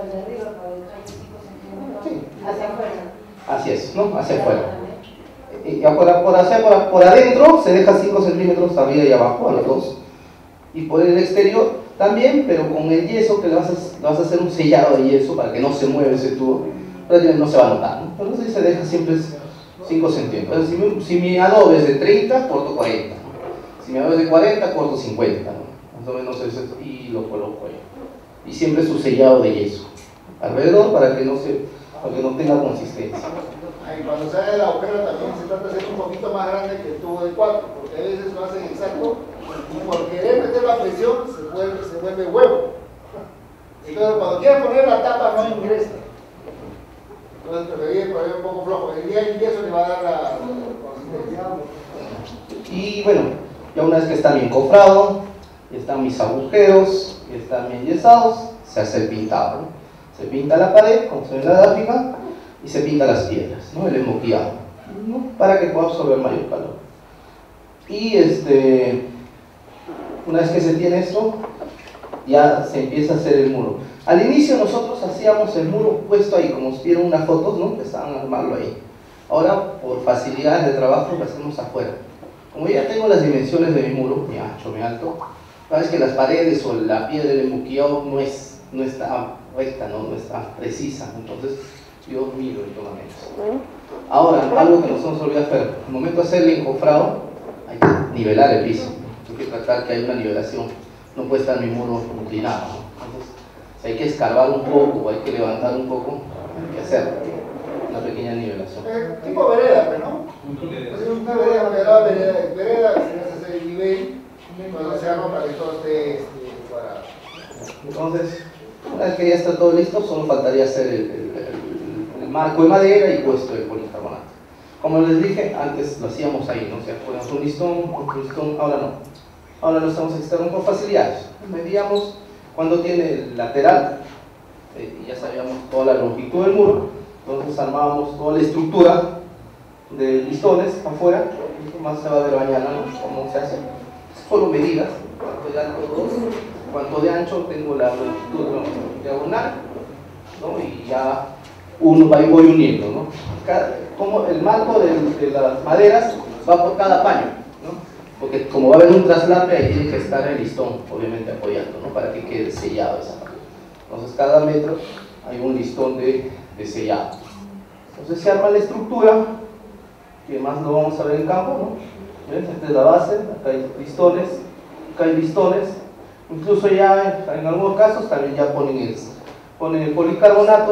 Sí. Hacia afuera. Así es, ¿no? Hacia afuera. Y por, por, hacia, por, por adentro se deja cinco centímetros arriba y abajo, a los dos. Y por el exterior también, pero con el yeso que le vas a, le vas a hacer un sellado de yeso para que no se mueva ese tubo, no se va a notar, ¿no? Entonces se deja siempre cinco centímetros. Si mi, si mi adobe es de treinta, corto cuarenta. Si mi adobe es de cuarenta, corto cincuenta, ¿no? Más o menos eso, y lo coloco ahí. Y siempre su sellado de yeso alrededor para que no, se, para que no tenga consistencia. Y cuando sale el agujero también se trata de hacer un poquito más grande que el tubo de cuatro, porque a veces lo hacen exacto y por querer meter la presión se vuelve, se vuelve huevo. Entonces cuando quieren poner la tapa no ingresa. Entonces preferí poner un poco flojo. El día y eso le va a dar la consistencia. Y bueno, ya una vez que está bien cofrado, ya están mis agujeros, ya están bien yesados, se hace el pintado, ¿no? Se pinta la pared, como se ve en la gráfica, y se pinta las piedras, ¿no? El esmoqueado, ¿no? Para que pueda absorber mayor calor. Y este, una vez que se tiene esto, ya se empieza a hacer el muro. Al inicio nosotros hacíamos el muro puesto ahí, como si vieron unas fotos, ¿no? Que estaban a armarlo ahí. Ahora, por facilidades de trabajo, lo hacemos afuera. Como ya tengo las dimensiones de mi muro, mi ancho, mi alto, sabes que las paredes o la piedra del esmoqueado no, es, no está recta, ¿no? No está precisa, entonces yo miro y tomo menos. Ahora, algo que nos hemos olvidado hacer, al momento de hacer el encofrado, hay que nivelar el piso, hay que tratar que haya una nivelación, no puede estar mi muro inclinado, ¿no? Entonces, si hay que escarbar un poco o hay que levantar un poco, hay que hacer una pequeña nivelación. Eh, tipo vereda, ¿no? Es una vereda, vereda, vereda, vereda, se hace el nivel cuando se arma para que todo esté este, cuadrado. Entonces, una vez que ya está todo listo, solo faltaría hacer el, el, el, el marco de madera y puesto de policarbonato. Como les dije, antes lo hacíamos ahí, ¿no? O sea, ponemos un listón, otro listón, ahora no. Ahora lo estamos externo con facilidades. Medíamos cuando tiene el lateral, eh, y ya sabíamos toda la longitud del muro, entonces armábamos toda la estructura de listones afuera, esto más se va a ver mañana, ¿no? Cómo se hace. Solo medidas, cuánto de alto dos, cuánto de ancho tengo la longitud diagonal, ¿no? Y ya uno va y voy uniendo, ¿no? Cada, como el marco de, de las maderas va por cada paño, ¿no? Porque como va a haber un traslape, ahí tiene que estar el listón, obviamente apoyando, ¿no? Para que quede sellado esa parte. Entonces cada metro hay un listón de, de sellado. Entonces se arma la estructura, que más lo vamos a ver en campo, ¿no? ¿Ven? Esta es la base, acá hay listones, acá hay listones, incluso ya en, en algunos casos también ya ponen el, ponen el policarbonato,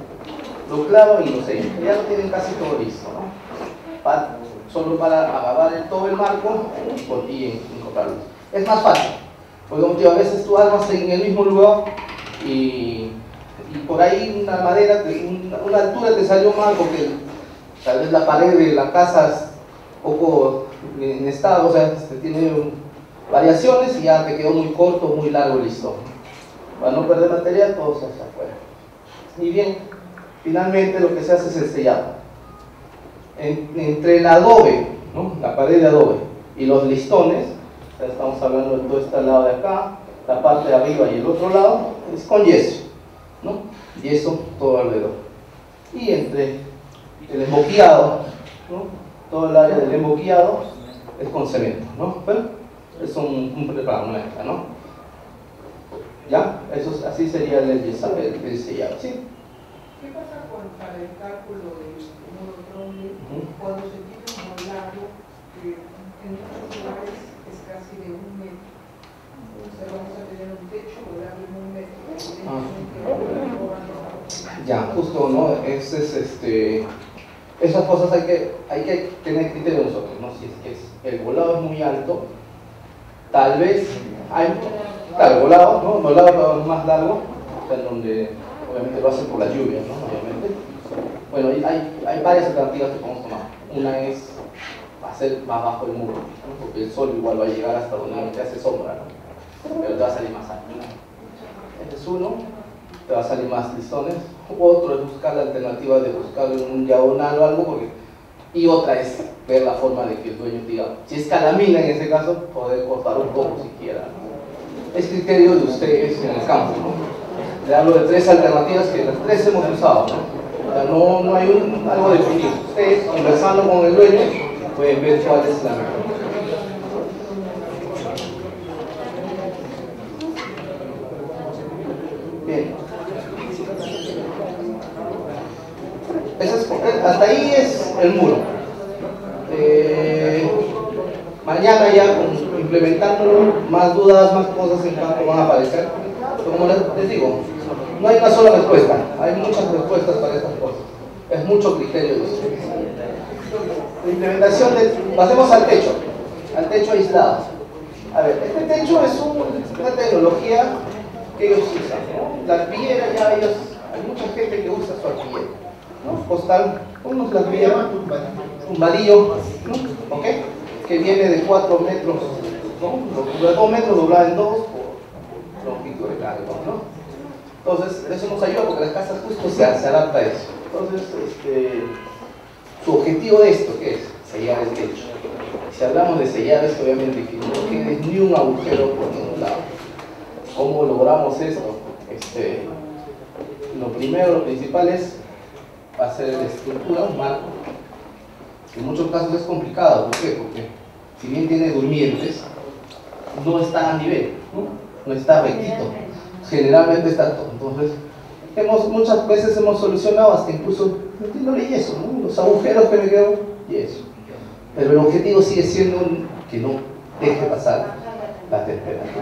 lo clavan y lo sellan, ya lo tienen casi todo listo, ¿no? Para, solo para agarrar el, todo el marco y, y encontrarlo. Es más fácil, porque como digo, a veces tú armas en el mismo lugar y, y por ahí una madera, una, una altura te salió mal porque tal vez la pared de la casa es poco en estado, o sea, tiene variaciones y ya te quedó muy corto, muy largo el listón. Para no perder material, todo se hace afuera. Y bien, finalmente lo que se hace es el sellado. En, entre el adobe, ¿no? La pared de adobe y los listones, ya estamos hablando de todo este lado de acá, la parte de arriba y el otro lado, es con yeso, ¿no? Yeso todo alrededor. Y entre el emboquillado, ¿no? Todo el área del emboquillado es con cemento, ¿no? Bueno, es un, un preparado, una mezcla, ¿no? ¿Ya? Eso es, así sería el, el, el, el sellado, ¿sí? ¿Qué pasa con, para el cálculo del muro trombe Uh-huh. cuando se tiene un volado que en muchos lugares es casi de un metro? O sea, vamos a tener un techo volado en un metro. Ah. Ya, justo, ¿no? Es, es, este, esas cosas hay que, hay que tener criterio nosotros, ¿no? Si es que es, el volado es muy alto, tal vez hay, claro, el volado, ¿no? El volado es más largo, en donde obviamente lo hacen por las lluvias, ¿no? Obviamente. Bueno, hay, hay varias alternativas que podemos tomar. Una es hacer más bajo el muro, ¿no? Porque el sol igual va a llegar hasta donde te hace sombra, ¿no? Pero te va a salir más alto, ¿no? Este es uno, te va a salir más listones. Otro es buscar la alternativa de buscar un diagonal o algo, porque... y otra es ver la forma de que el dueño diga, si es calamina en ese caso, poder cortar un poco siquiera, ¿no? Es criterio de ustedes en el campo, ¿no? Le hablo de tres alternativas que las tres hemos usado, ¿no? O sea, no, no hay un, algo definido. Ustedes, conversando con el dueño, pueden ver cuál es la mejor. Bien. Eso es, hasta ahí es el muro. Eh, mañana ya con, implementándolo, más dudas, más cosas en campo van a aparecer. Pero como les, les digo, no hay una sola respuesta, hay muchas respuestas para estas cosas. Es mucho criterio de ustedes. La implementación de, pasemos al techo, al techo aislado. A ver, este techo es un, una tecnología que ellos usan, ¿no? La arpillera ya ellos, hay mucha gente que usa su arpillera, ¿no? Postal, unos la arpillera, tumbadillo, ¿no? ¿Ok? Que viene de cuatro metros, ¿no? dos metros doblada en dos por longitud de cargo, ¿no? Entonces, eso nos ayuda porque las casas justo se, se adapta a eso. Entonces, este, su objetivo de esto, ¿qué es? Sellar el techo. Si hablamos de sellar, es obviamente que no quede ni un agujero por ningún lado. ¿Cómo logramos esto? Este, lo primero, lo principal es hacer la estructura, un marco. En muchos casos es complicado. ¿Por qué? Porque si bien tiene durmientes, no está a nivel, no, no está rectito. Generalmente está todo. Entonces, hemos, muchas veces hemos solucionado hasta incluso metiéndole yeso, ¿no? Los agujeros que me quedo, yeso. Pero el objetivo sigue siendo que no deje pasar la temperatura.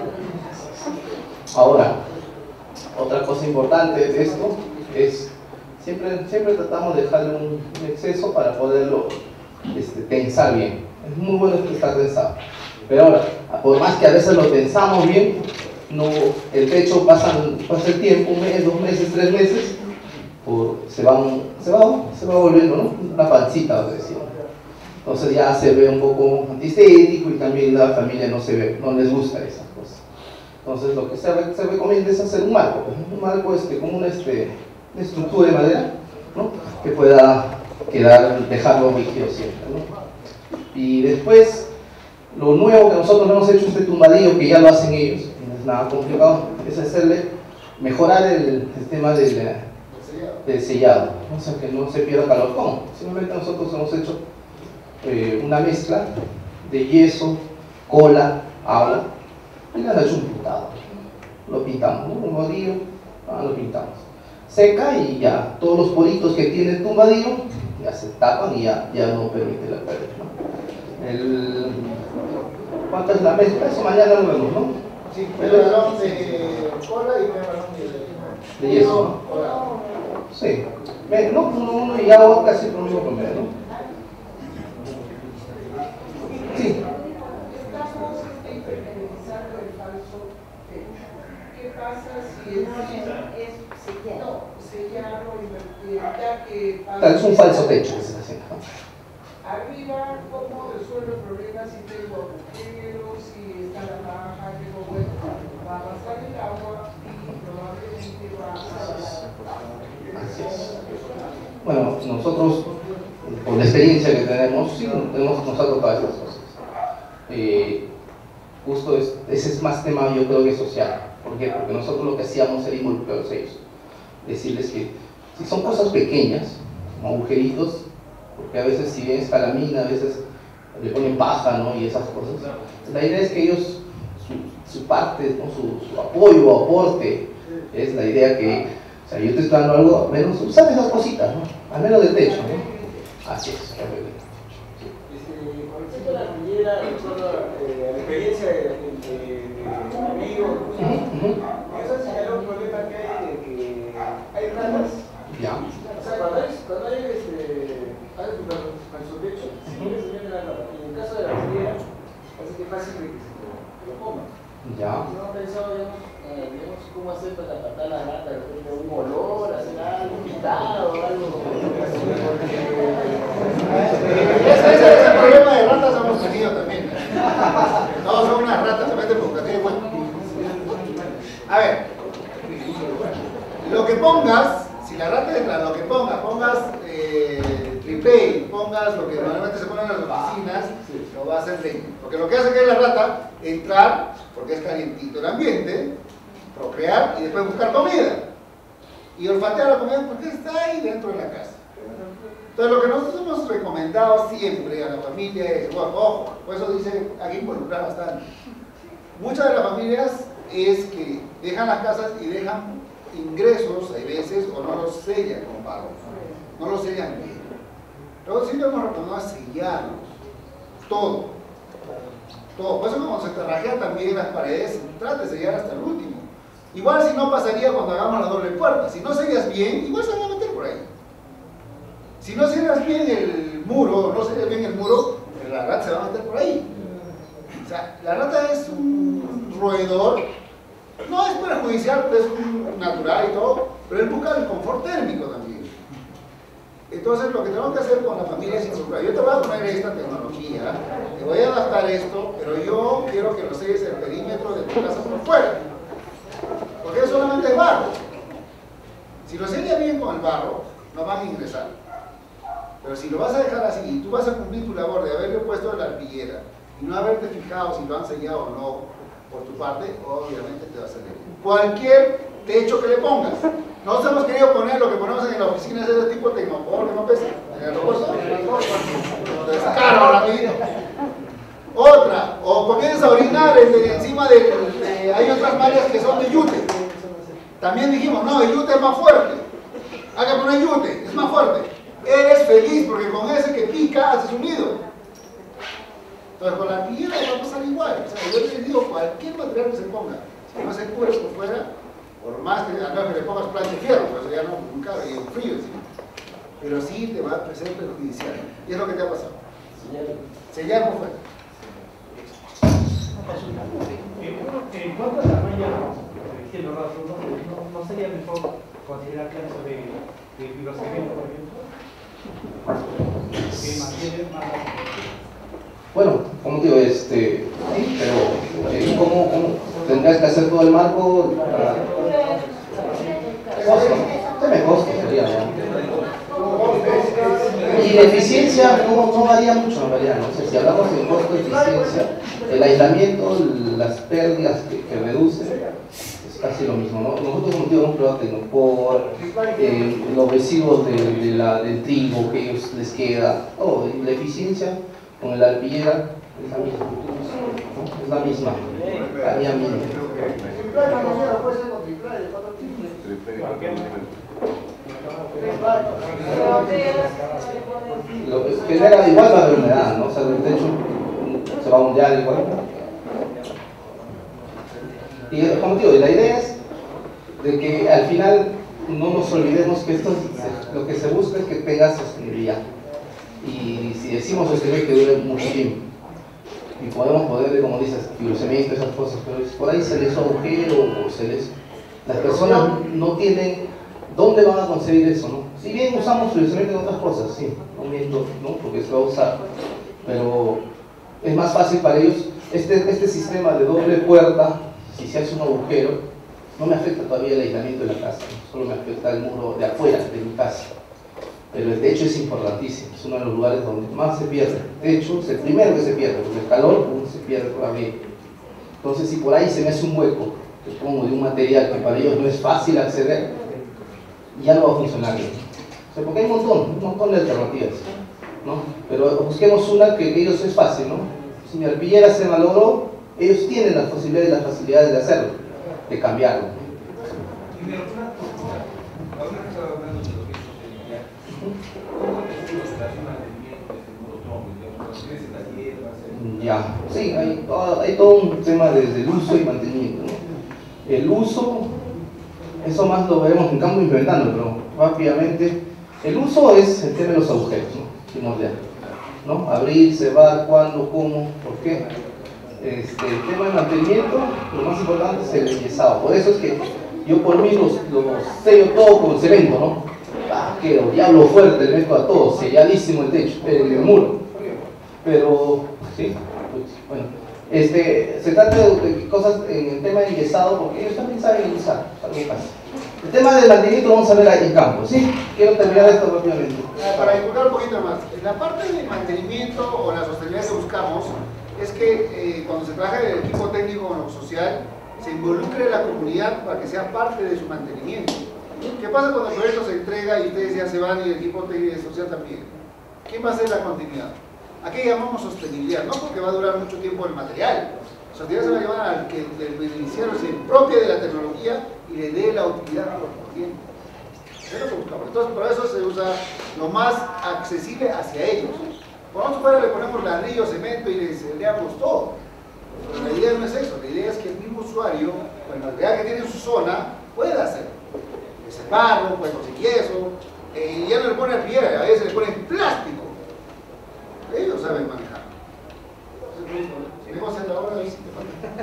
Ahora, otra cosa importante de esto es, siempre, siempre tratamos de dejarle un exceso para poderlo este, tensar bien. Es muy bueno que está tensado. Pero ahora, por más que a veces lo tensamos bien, no, el techo pasa, pasa el tiempo, un mes, dos meses, tres meses, por, se, van, se, va, se va volviendo, ¿no? Una pancita, lo decimos. Entonces ya se ve un poco antiestético y también la familia no, se ve, no les gusta esas cosas. Entonces lo que se, se recomienda es hacer un marco, un marco este, como una, este, una estructura de madera, ¿no? Que pueda quedar, dejarlo rígido siempre, ¿no? Y después, lo nuevo que nosotros hemos hecho, este tumbadillo que ya lo hacen ellos, no es nada complicado, es hacerle, mejorar el, el tema del, del sellado, o sea que no se pierda calor. ¿Cómo? Simplemente nosotros hemos hecho eh, una mezcla de yeso, cola, agua, y le han hecho un pintado, lo pintamos, ¿no? Un tumbadillo, ah, lo pintamos, seca y ya, todos los poritos que tiene el tumbadillo ya se tapan y ya, ya no permite la pérdida, ¿no? El, ¿cuánto es la mezcla? Eso mañana lo vemos, ¿no? Sí, pero balón de cola y primer balón de, de yeso, ¿no? Sí, no, uno, uno y agua casi lo mismo promedio, ¿no? Sí. Estamos implementando el falso techo. ¿Qué pasa si es, es sellado? Sellado, ya que Tal es un falso techo que se hace. Arriba, ¿cómo resuelvo el problema si tengo agujeros, si está la baja, tengo bueno? Va a pasar el agua y probablemente va a pasar. Así es. Bueno, nosotros por la experiencia que tenemos, sí, hemos, nos ha tocado estas cosas. Eh, justo es, ese es más tema, yo creo que social. ¿Por qué? Porque nosotros lo que hacíamos era involucrarlos a ellos. Decirles que si son cosas pequeñas, como agujeritos, porque a veces si bien es calamina, a veces le ponen paja, ¿no? Y esas cosas. La idea es que ellos, su, su parte, ¿no? su, su apoyo o aporte, es la idea que, o sea, yo te estoy dando algo, al menos usar esas cositas, ¿no? Al menos del techo, ¿no? Así es. Con respecto a la arpillera, eh, la experiencia de, de, de amigos, eso señaló un problema que hay de que hay ratas. Ya. O sea, cuando hay, cuando hay este, algo con su techo, siempre se viene la rata. Y en el caso de la arpillera, parece que es fácil de que se lo coman. Ya. No he pensado, digamos, eh, digamos, cómo hacer para apartar la rata, de repente un olor, hacer algo pintado, algo. Ese, ese, ese problema de ratas hemos tenido también. No, son unas ratas, se meten porque tienen bueno. A ver, lo que pongas, si la rata entra, lo que pongas, pongas eh, triple, pongas lo que normalmente se pone en las oficinas, lo va a hacer ley. Porque lo que hace que es la rata, entrar, porque es calientito el ambiente, procrear y después buscar comida. Y olfatear la comida porque está ahí dentro de la casa. Entonces lo que nosotros hemos recomendado siempre a la familia es, bueno, ojo, por eso dice, hay que involucrar bastante. Muchas de las familias es que dejan las casas y dejan ingresos, hay veces, o no los sellan con barro, no los sellan bien. Luego siempre hemos recomendado sellarlos, todo, todo. Por eso cuando se terrajea también las paredes, trate de sellar hasta el último. Igual si no pasaría cuando hagamos la doble puerta, si no sellas bien, igual se van a meter por ahí. Si no cierras bien el muro, no sellas bien el muro, la rata se va a meter por ahí. O sea, la rata es un roedor, no es perjudicial, es un natural y todo, pero él busca el confort térmico también. Entonces lo que tenemos que hacer con la familia es involucrar. Yo te voy a poner esta tecnología, te voy a adaptar esto, pero yo quiero que lo selles el perímetro de tu casa por fuera. Porque solamente es barro. Si lo sellas bien con el barro, no van a ingresar. Pero si lo vas a dejar así y tú vas a cumplir tu labor de haberle puesto la arpillera y no haberte fijado si lo han sellado o no por tu parte, obviamente te va a salir. Cualquier techo que le pongas. Nosotros hemos querido poner lo que ponemos en la oficina, es ese tipo de tecnopor que no pesa. En el aeropuerto, es caro rapidito. Otra, o comienzas a orinar de, encima de, de, hay otras mallas que son de yute. También dijimos, no, el yute es más fuerte. Hay que poner yute, es más fuerte. Eres feliz porque con ese que pica haces un nido. Entonces con la arpillera va a pasar igual. O sea, yo les digo, cualquier material que se ponga, si no se cubre por fuera, por más que, a no, que le pongas plancha de fierro, pues ya no, nunca, y el frío encima. Pero sí te va a ser perjudicial. Y es lo que te ha pasado. Sellar por fuera. En cuanto a la malla, cielo raso, ¿no, no, no sería mejor considerar clases de, de fibrocemento, por ejemplo? Que mantiene más. Bueno, como digo, este, sí, pero eh, ¿cómo, ¿cómo tendrías que hacer todo el marco? Para... Costo, ¿qué me costo sería? ¿No? Y la eficiencia no, no varía mucho en realidad, ¿no? O sea, si hablamos de costo de eficiencia, el aislamiento, las pérdidas que, que reduce, es casi lo mismo, ¿no? Nosotros como digo, hemos probado Tecnopor, eh, los residuos de, de la, del trigo que ellos les queda, todo, y la eficiencia con la arpillera es la misma, ¿no? Es la misma, la misma misma. Lo que genera igual la humedad, ¿no? O sea, el techo se va a ondear igual. Y como digo, la idea es de que al final no nos olvidemos que esto lo que se busca es que tenga sostenibilidad. Y si decimos sostenibilidad, que dure mucho tiempo. Y podemos ponerle, como dices, fibrocemento, esas cosas, pero por ahí se les agujero o se les... Las personas no tienen dónde van a conseguir eso, ¿no? Si bien usamos fibrocemento en otras cosas, sí, no miento, ¿no? Porque se va a usar, pero es más fácil para ellos. Este, este sistema de doble puerta, si se hace un agujero, no me afecta todavía el aislamiento de la casa, solo me afecta el muro de afuera de mi casa. pero el techo es importantísimo, es uno de los lugares donde más se pierde. El techo es el primero que se pierde, porque el calor uno se pierde por abrir. Entonces, si por ahí se me hace un hueco, que pongo de un material que para ellos no es fácil acceder, ya no va a funcionar bien. O sea, porque hay un montón, un montón de alternativas, ¿no? Pero busquemos una que, que ellos es fácil, ¿no? Si mi arpillera se malogró, ellos tienen las posibilidades y las facilidades de hacerlo, de cambiarlo. Y me una consulta, ahora que estaba hablando de los pisos de limpiar, ¿cómo es la instalación de mantenimiento de este muro tronco? Digamos, ¿tienes las hierbas? Ya, sí, hay, hay todo un tema desde el uso y mantenimiento, ¿no? El uso, eso más lo veremos en campo implementando, pero rápidamente, el uso es el tema de los agujeros, ¿no? Primordial, ¿no? Abrir, cerrar, cuándo, cómo, por qué. Este, el tema de mantenimiento, lo más importante es el enyesado. Por eso es que yo por mí los, los sello todo con cemento, ¿no? Ah, que diablo fuerte, le meto a todo, selladísimo el techo, el, el muro. Pero, sí, bueno, este, se trata de, de cosas en el tema de enyesado, porque ellos también saben enyesar, también pasa. El tema del mantenimiento lo vamos a ver ahí en campo, ¿sí? Quiero terminar esto rápidamente. Para divulgar un poquito más, en la parte de mantenimiento o la sostenibilidad que buscamos, es que eh, cuando se trabaja el equipo técnico o social, se involucre la comunidad para que sea parte de su mantenimiento. ¿Qué pasa cuando el proyecto se entrega y ustedes ya se van y el equipo técnico y social también? ¿Quién va a hacer la continuidad? ¿A qué llamamos sostenibilidad? No porque va a durar mucho tiempo el material. Sostenibilidad se va a llevar al que el beneficiario se propie de la tecnología y le dé la utilidad correspondiente. Eso es lo que buscamos. Entonces, por eso se usa lo más accesible hacia ellos. Por nosotros fuera le ponemos ladrillo, cemento y les le damos todo. Pero la idea no es eso, la idea es que el mismo usuario, con el material que tiene en su zona, pueda hacerlo. Puede ser barro, puede conseguir yeso, eh, y ya no le ponen piedra, a veces le ponen plástico. Ellos saben manejar. Seguimos en la hora de visita.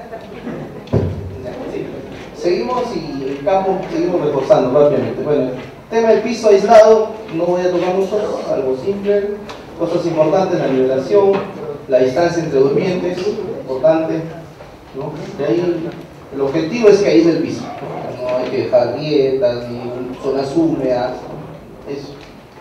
Seguimos y el campo seguimos reforzando rápidamente. Bueno, el tema del piso aislado, no voy a tocar mucho, algo simple. Cosas importantes, la nivelación, la distancia entre durmientes, importante, ¿no? De ahí, el objetivo es que aísle el piso, ¿no? No hay que dejar grietas ni zonas húmedas, ¿no? Eso.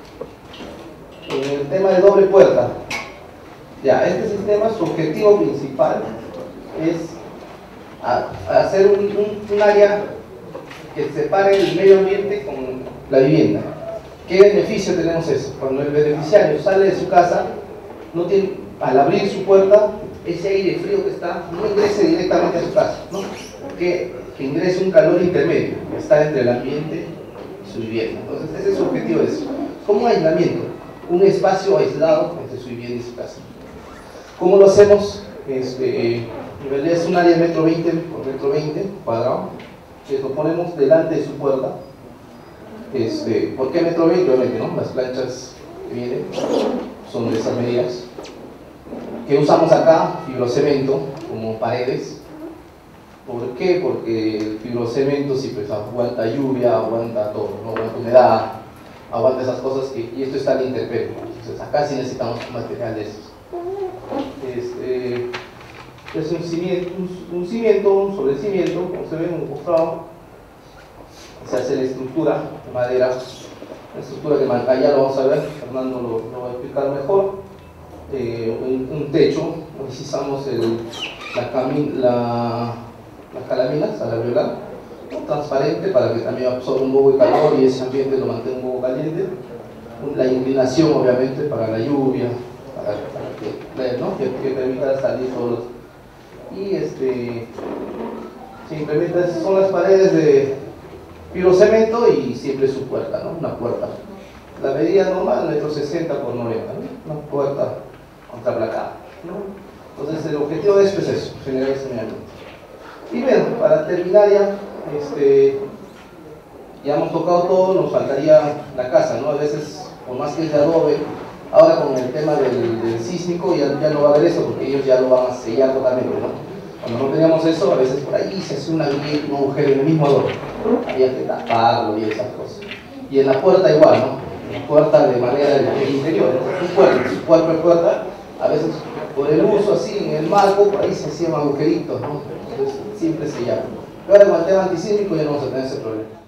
En el tema de doble puerta, ya, este sistema, su objetivo principal es a, a hacer un, un, un área que separe el medio ambiente con la vivienda. ¿Qué beneficio tenemos eso? Cuando el beneficiario sale de su casa, no tiene, al abrir su puerta, ese aire frío que está, no ingrese directamente a su casa, ¿no? Que, que ingrese un calor intermedio, que está entre el ambiente y su vivienda. Entonces, ese es su objetivo de eso. Como un aislamiento, un espacio aislado entre su vivienda y su casa. ¿Cómo lo hacemos? Este, es un área de metro veinte por metro veinte cuadrado, que lo ponemos delante de su puerta. Este, ¿por qué metro veinte? Obviamente, ¿no? Las planchas que vienen son de esas medidas. Que usamos acá, fibrocemento, como paredes. ¿Por qué? Porque el fibrocemento sí, pues, aguanta lluvia, aguanta todo, ¿no? Aguanta humedad, aguanta esas cosas que, y esto está en intemperie. Entonces acá sí necesitamos un material de esos. Este, es un cimiento, un, un cimiento, un sobrecimiento, como se ve en un costado. Se hace la estructura de madera, la estructura que marca, ya lo vamos a ver, Fernando lo, lo va a explicar mejor. Eh, un, un techo, utilizamos el, la cami, la, las calaminas a la violar, ¿no? Transparente para que también absorba un poco de calor y ese ambiente lo mantenga un poco caliente. La inclinación, obviamente, para la lluvia, para, para que, ¿no? que, que permita salir todos los. Y este, simplemente son las paredes de fibrocemento y siempre su puerta, ¿no? Una puerta. La medida normal, metro sesenta por noventa, ¿no? Una puerta contraplacada, ¿no? Entonces el objetivo de esto es eso, generar ese medio ambiente. Y bueno, para terminar ya, este, ya hemos tocado todo, nos faltaría la casa, ¿no? A veces, por más que es de adobe, ahora con el tema del, del sísmico ya, ya no va a haber eso, porque ellos ya lo van a sellar totalmente, ¿no? Cuando no teníamos eso, a veces por ahí se hace una grieta, un agujero en el mismo adobe, había que taparlo y esas cosas. Y en la puerta igual, ¿no? La puerta de manera del interior, ¿no? Su puerta, su puerta, puerta, a veces por el uso así, en el marco, por ahí se hacían agujeritos, ¿no? Entonces siempre sellado. Pero ahora con el tema antisísmico ya no vamos a tener ese problema.